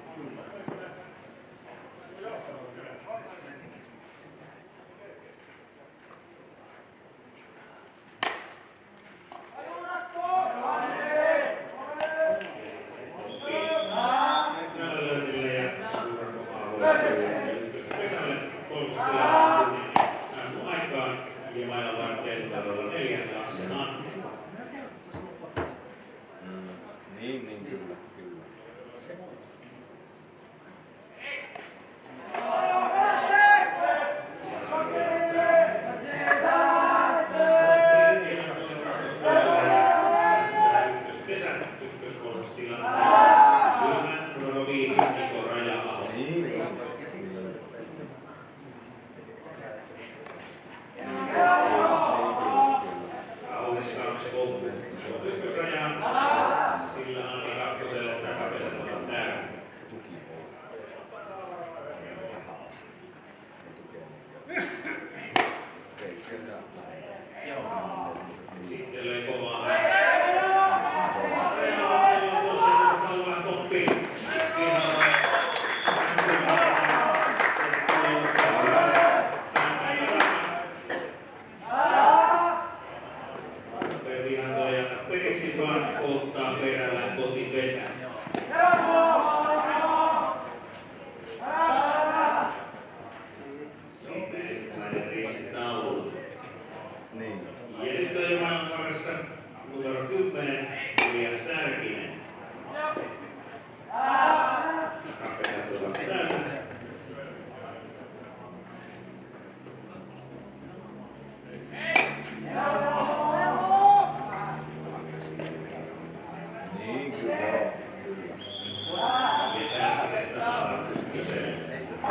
Niin, kyllä. Ottaa perällään kotipesään. Siitä ensimmäinen riskitaulu. Niin. Ja nyt on jo maailmanvarassa numero 10, Elias Särkinen. Kapesat ovat täynnä. Niin, kyllä. Ja Särkisestä on kyse.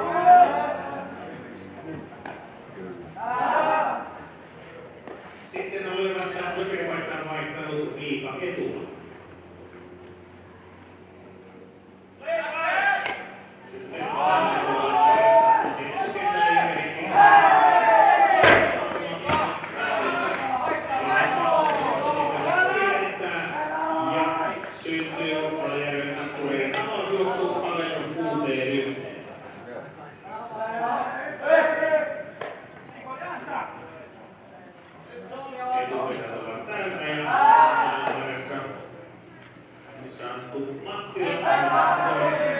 Sitten on olevassa lökeripaikkaan vaihtanut Miika Etula. Sitten syntyy Oulajärven Nakkurin avausjuoksu alennus 6-1. Etupesät ovat täynnä ja maailmanvarassa Santtu Mattila 12.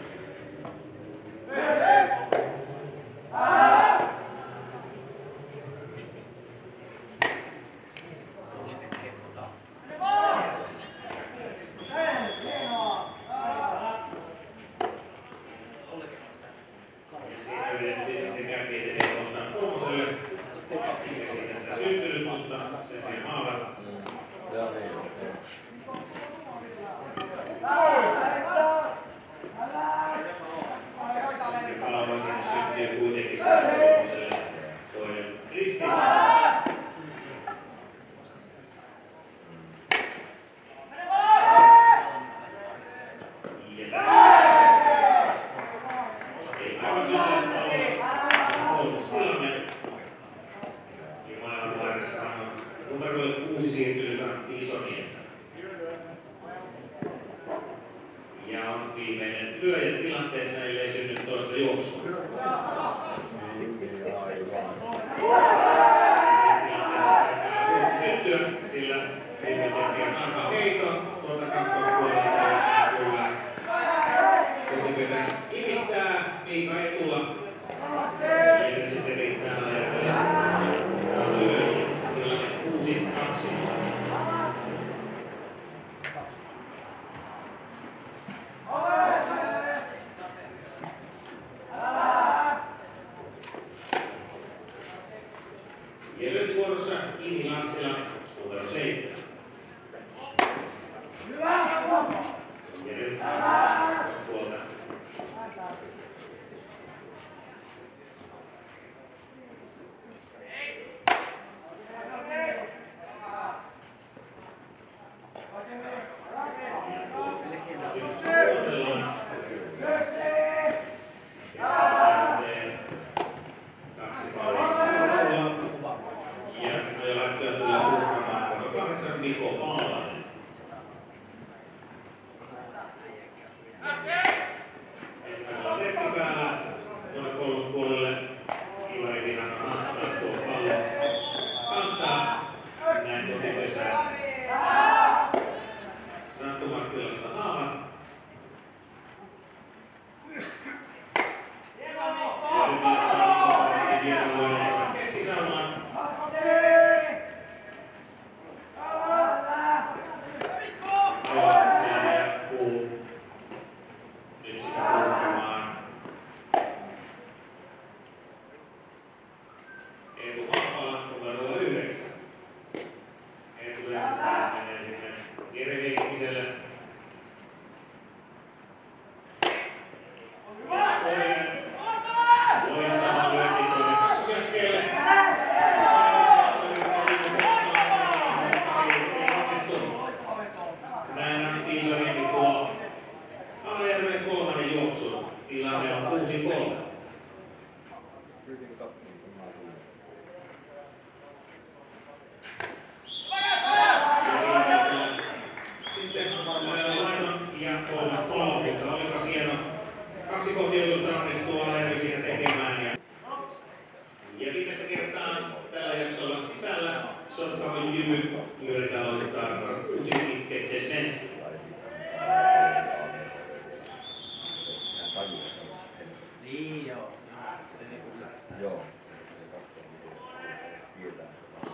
Ja on viimeinen lyöjä tilanteessa, ellei synny toista juoksua. Syntyä, sillä viime tekijän alkaa heiton tuolta kakkospuolelta kyllä. Kotipesän imittää Miika Etula. Ja sitten riittää ajatella taas ylös. Tilanne 6-2. Ja nyt vuorossa Kimi Lassila, numero 7. Ja nyt puolta. juoksun. Tilanne on 6-3. Hyvin katsoin, kun mä tulin. Sitten Lainon ja Kolmas Palopilta. Olipas hieno. 2 kohtioitusta onnistuu Aleri siinä tekemään. Ja viimeistä kertaa tällä jaksolla sisällä Sotkavon Jymy yritetään aloittaa uusi Tsesvenski. Niin joo. Joo. Se katsoo, miten pidetään.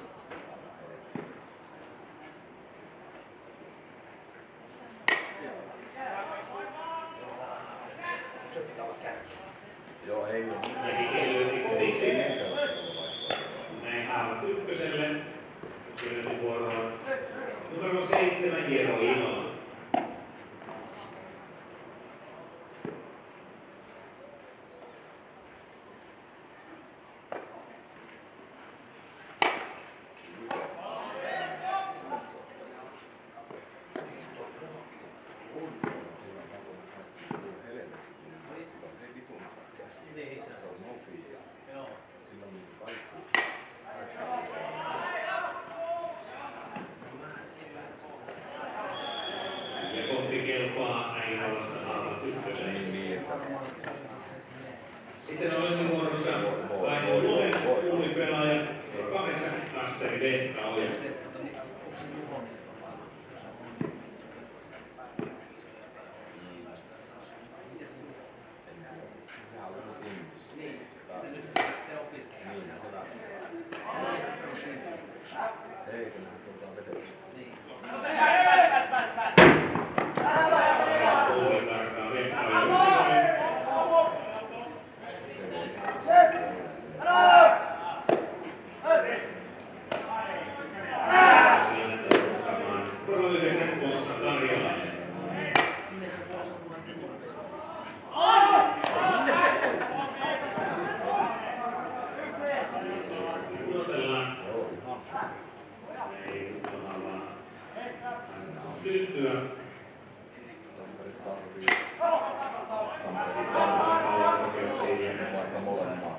Joo, ei oo. Ja Mike lyötti kutiksi. Näin Haavat ykköselle. Kirjoitin vuoroon. Numero 7 Jero Inola. Ja kohti kelpaa näin Haavasta Haavat ykköselle. Sitten on vuorossa Laino Lohen uusi pelaaja. 8 Asteri Vehkaoja. Tuuli tarkkaa Vehkaoja. Syntyä. Vaikka molemmat.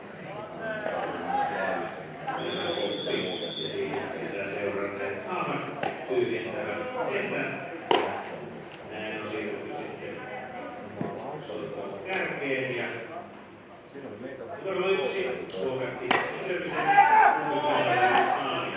Sitä seuranneet Haavat tyhjentävät kentän. Näin on siirrytty sitten kärkeen ja numero 1 Robertti Iservisen ulkopuolella Saani.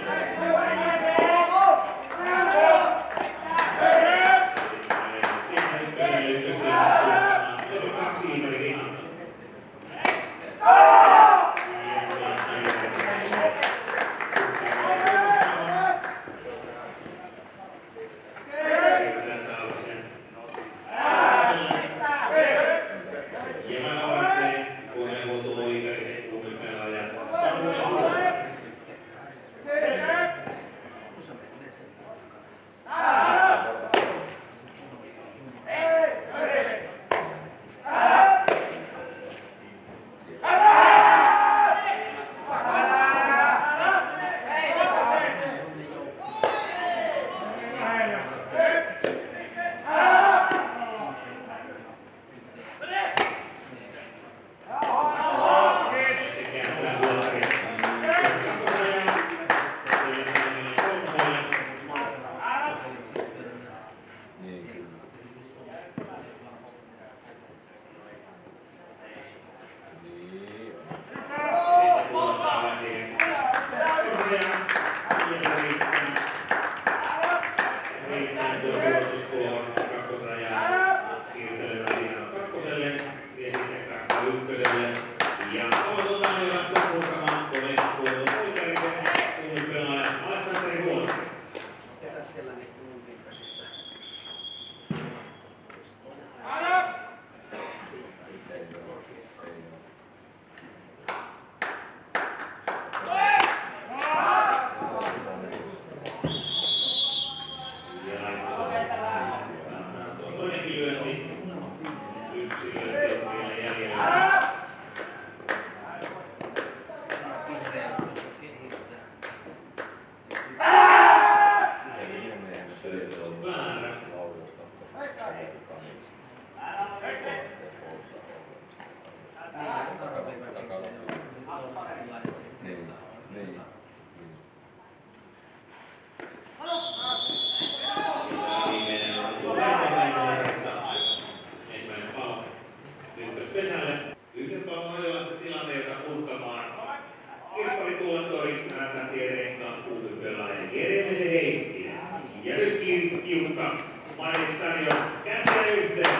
Jukka Maristanion käsiä yhteen.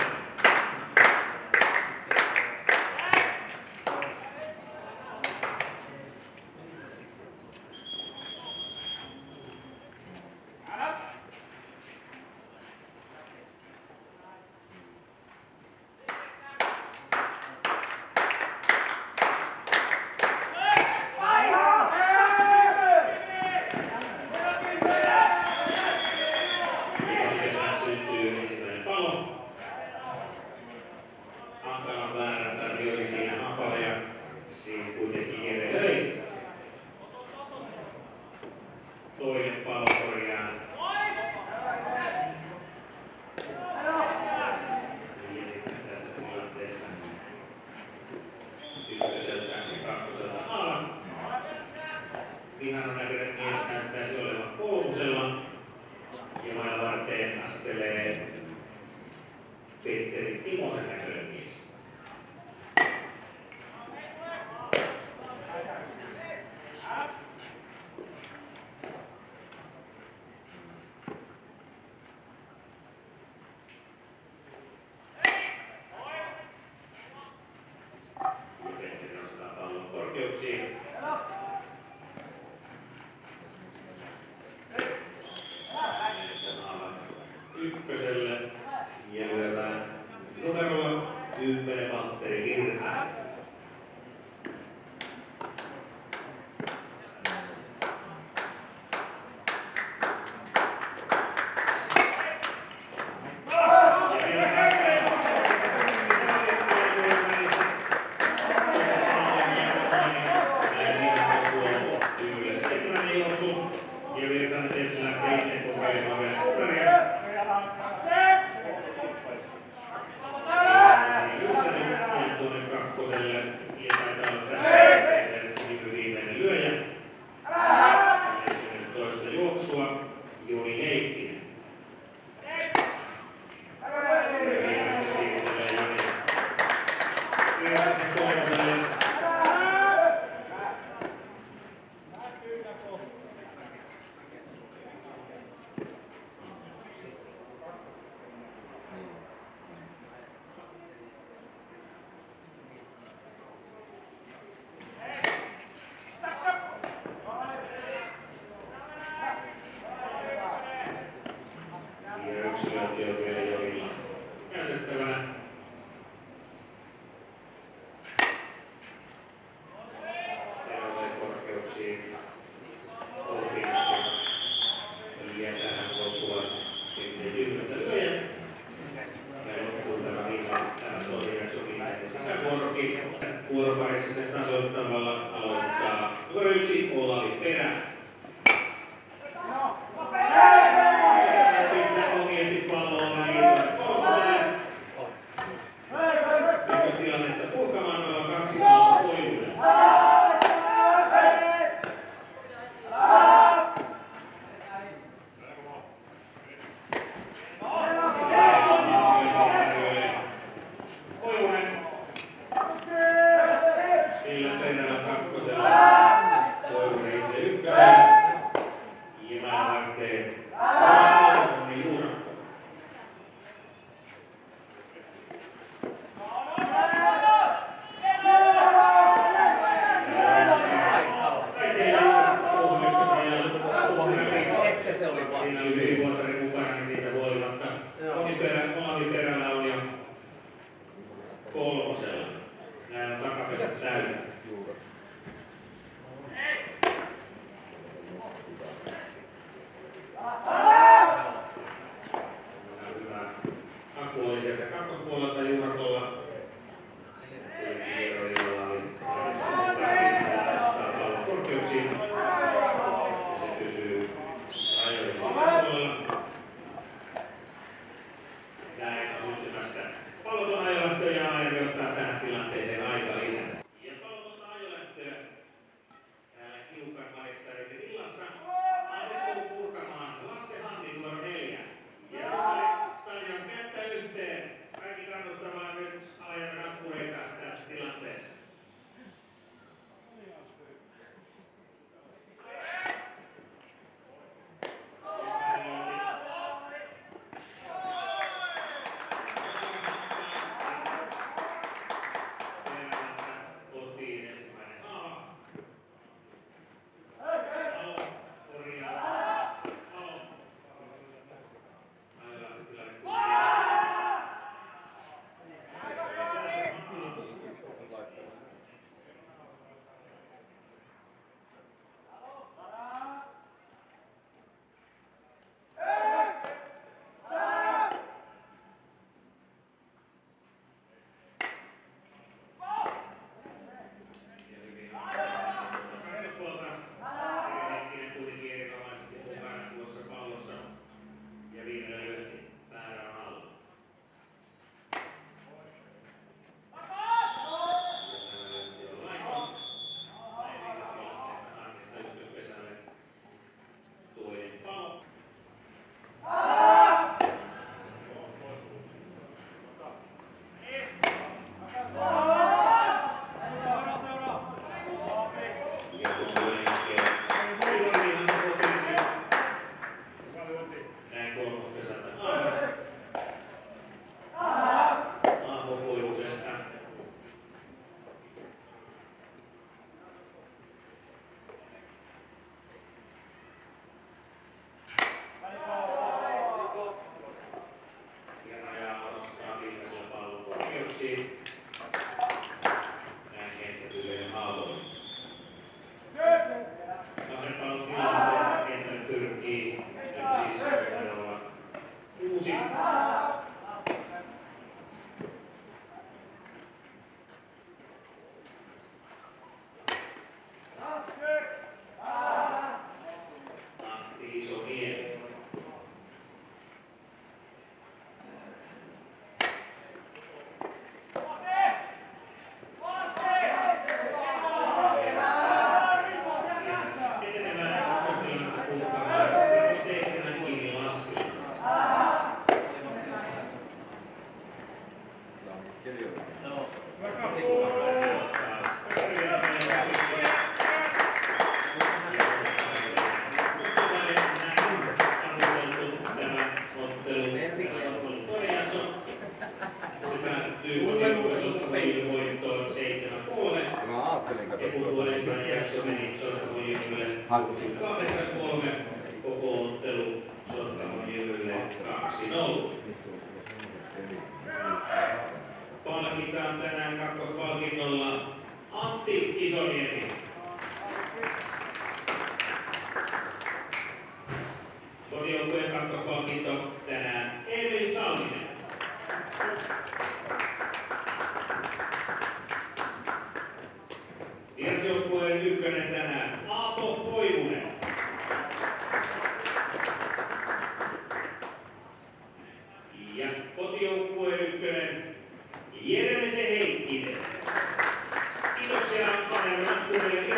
Toinen palo korjaa. Ja sitten tässä tilanteessa ykköseltä ja kakkoselta ala. Vihanon näköinen mies näyttäisi olevan kolmosella. Ja mailla varteen astelee Petteri Timosen näköinen mies. Petteri nostaa pallon korkeuksiin. Ykköselle ja lyövään numerolla 10 Valtteri Virta. Ja Virtanen tietysti lähtee itse kokeilemaan vielä Kukaria. Ja tuonne kakkoselle. Ja taitaa olla tässä viimeinen lyöjä. Ja toista juoksua. Joni Heikkinen. Ja siirtelee Joni. Virtasen kolmoselle. Ja yksilöinti on vielä Jonilla käytettävänä. Seuraavien korkeuksiin Olkiassa. Ja tähän loppuvat sitten 10 lyöjät. Ja loppuu tämä toinen jakso viimeinen sisäkorki. Vuoroparissa sen tasoittavalla aloittaa numero 1 Olavi Perä. Tilannetta purkamaan numero 2 Aalto Koivunen. Koivunen. Sillä Perälä kakkosella. Koivunen itse ykkösellä. Ja mä varteen Onni Juurakko. Ehkä se oli vaan. Siinä oli ylivuotari mukana, niin siitä huolimatta. Olavi Perällä on jo kolmosella. Näin on takapesät täynnä. Hyvä haku oli sieltä kakkospuolelta Juurakolla. Siinä Olavi nostaa pallon korkeuksiin. Ja se pysyy rajojen sisäpuolella. Näin on syntymässä palloton ajolähtö ja Airi ottaa tähän tilanteeseen aika lisää. Ja palloton No. Se päättyy kotijoukkueen voittoon 7-3. Mä ajattelin, Ja kun tuo ensimmäinen jakso meni Sotkamon Jyrylle 8-3, koko ottelu Sotkamon Jyrylle 2-0. Palkitaan tänään kakkospalkinnolla Antti Isoniemi. Kotijoukkueen kakkospalkinto tänään Emil Salminen. Vierasjoukkueen ykkönen tänään Aapo Koivunen. Ja kotijoukkueen ykkönen Jeremisen Heikkinen. Kiitoksia Kanervan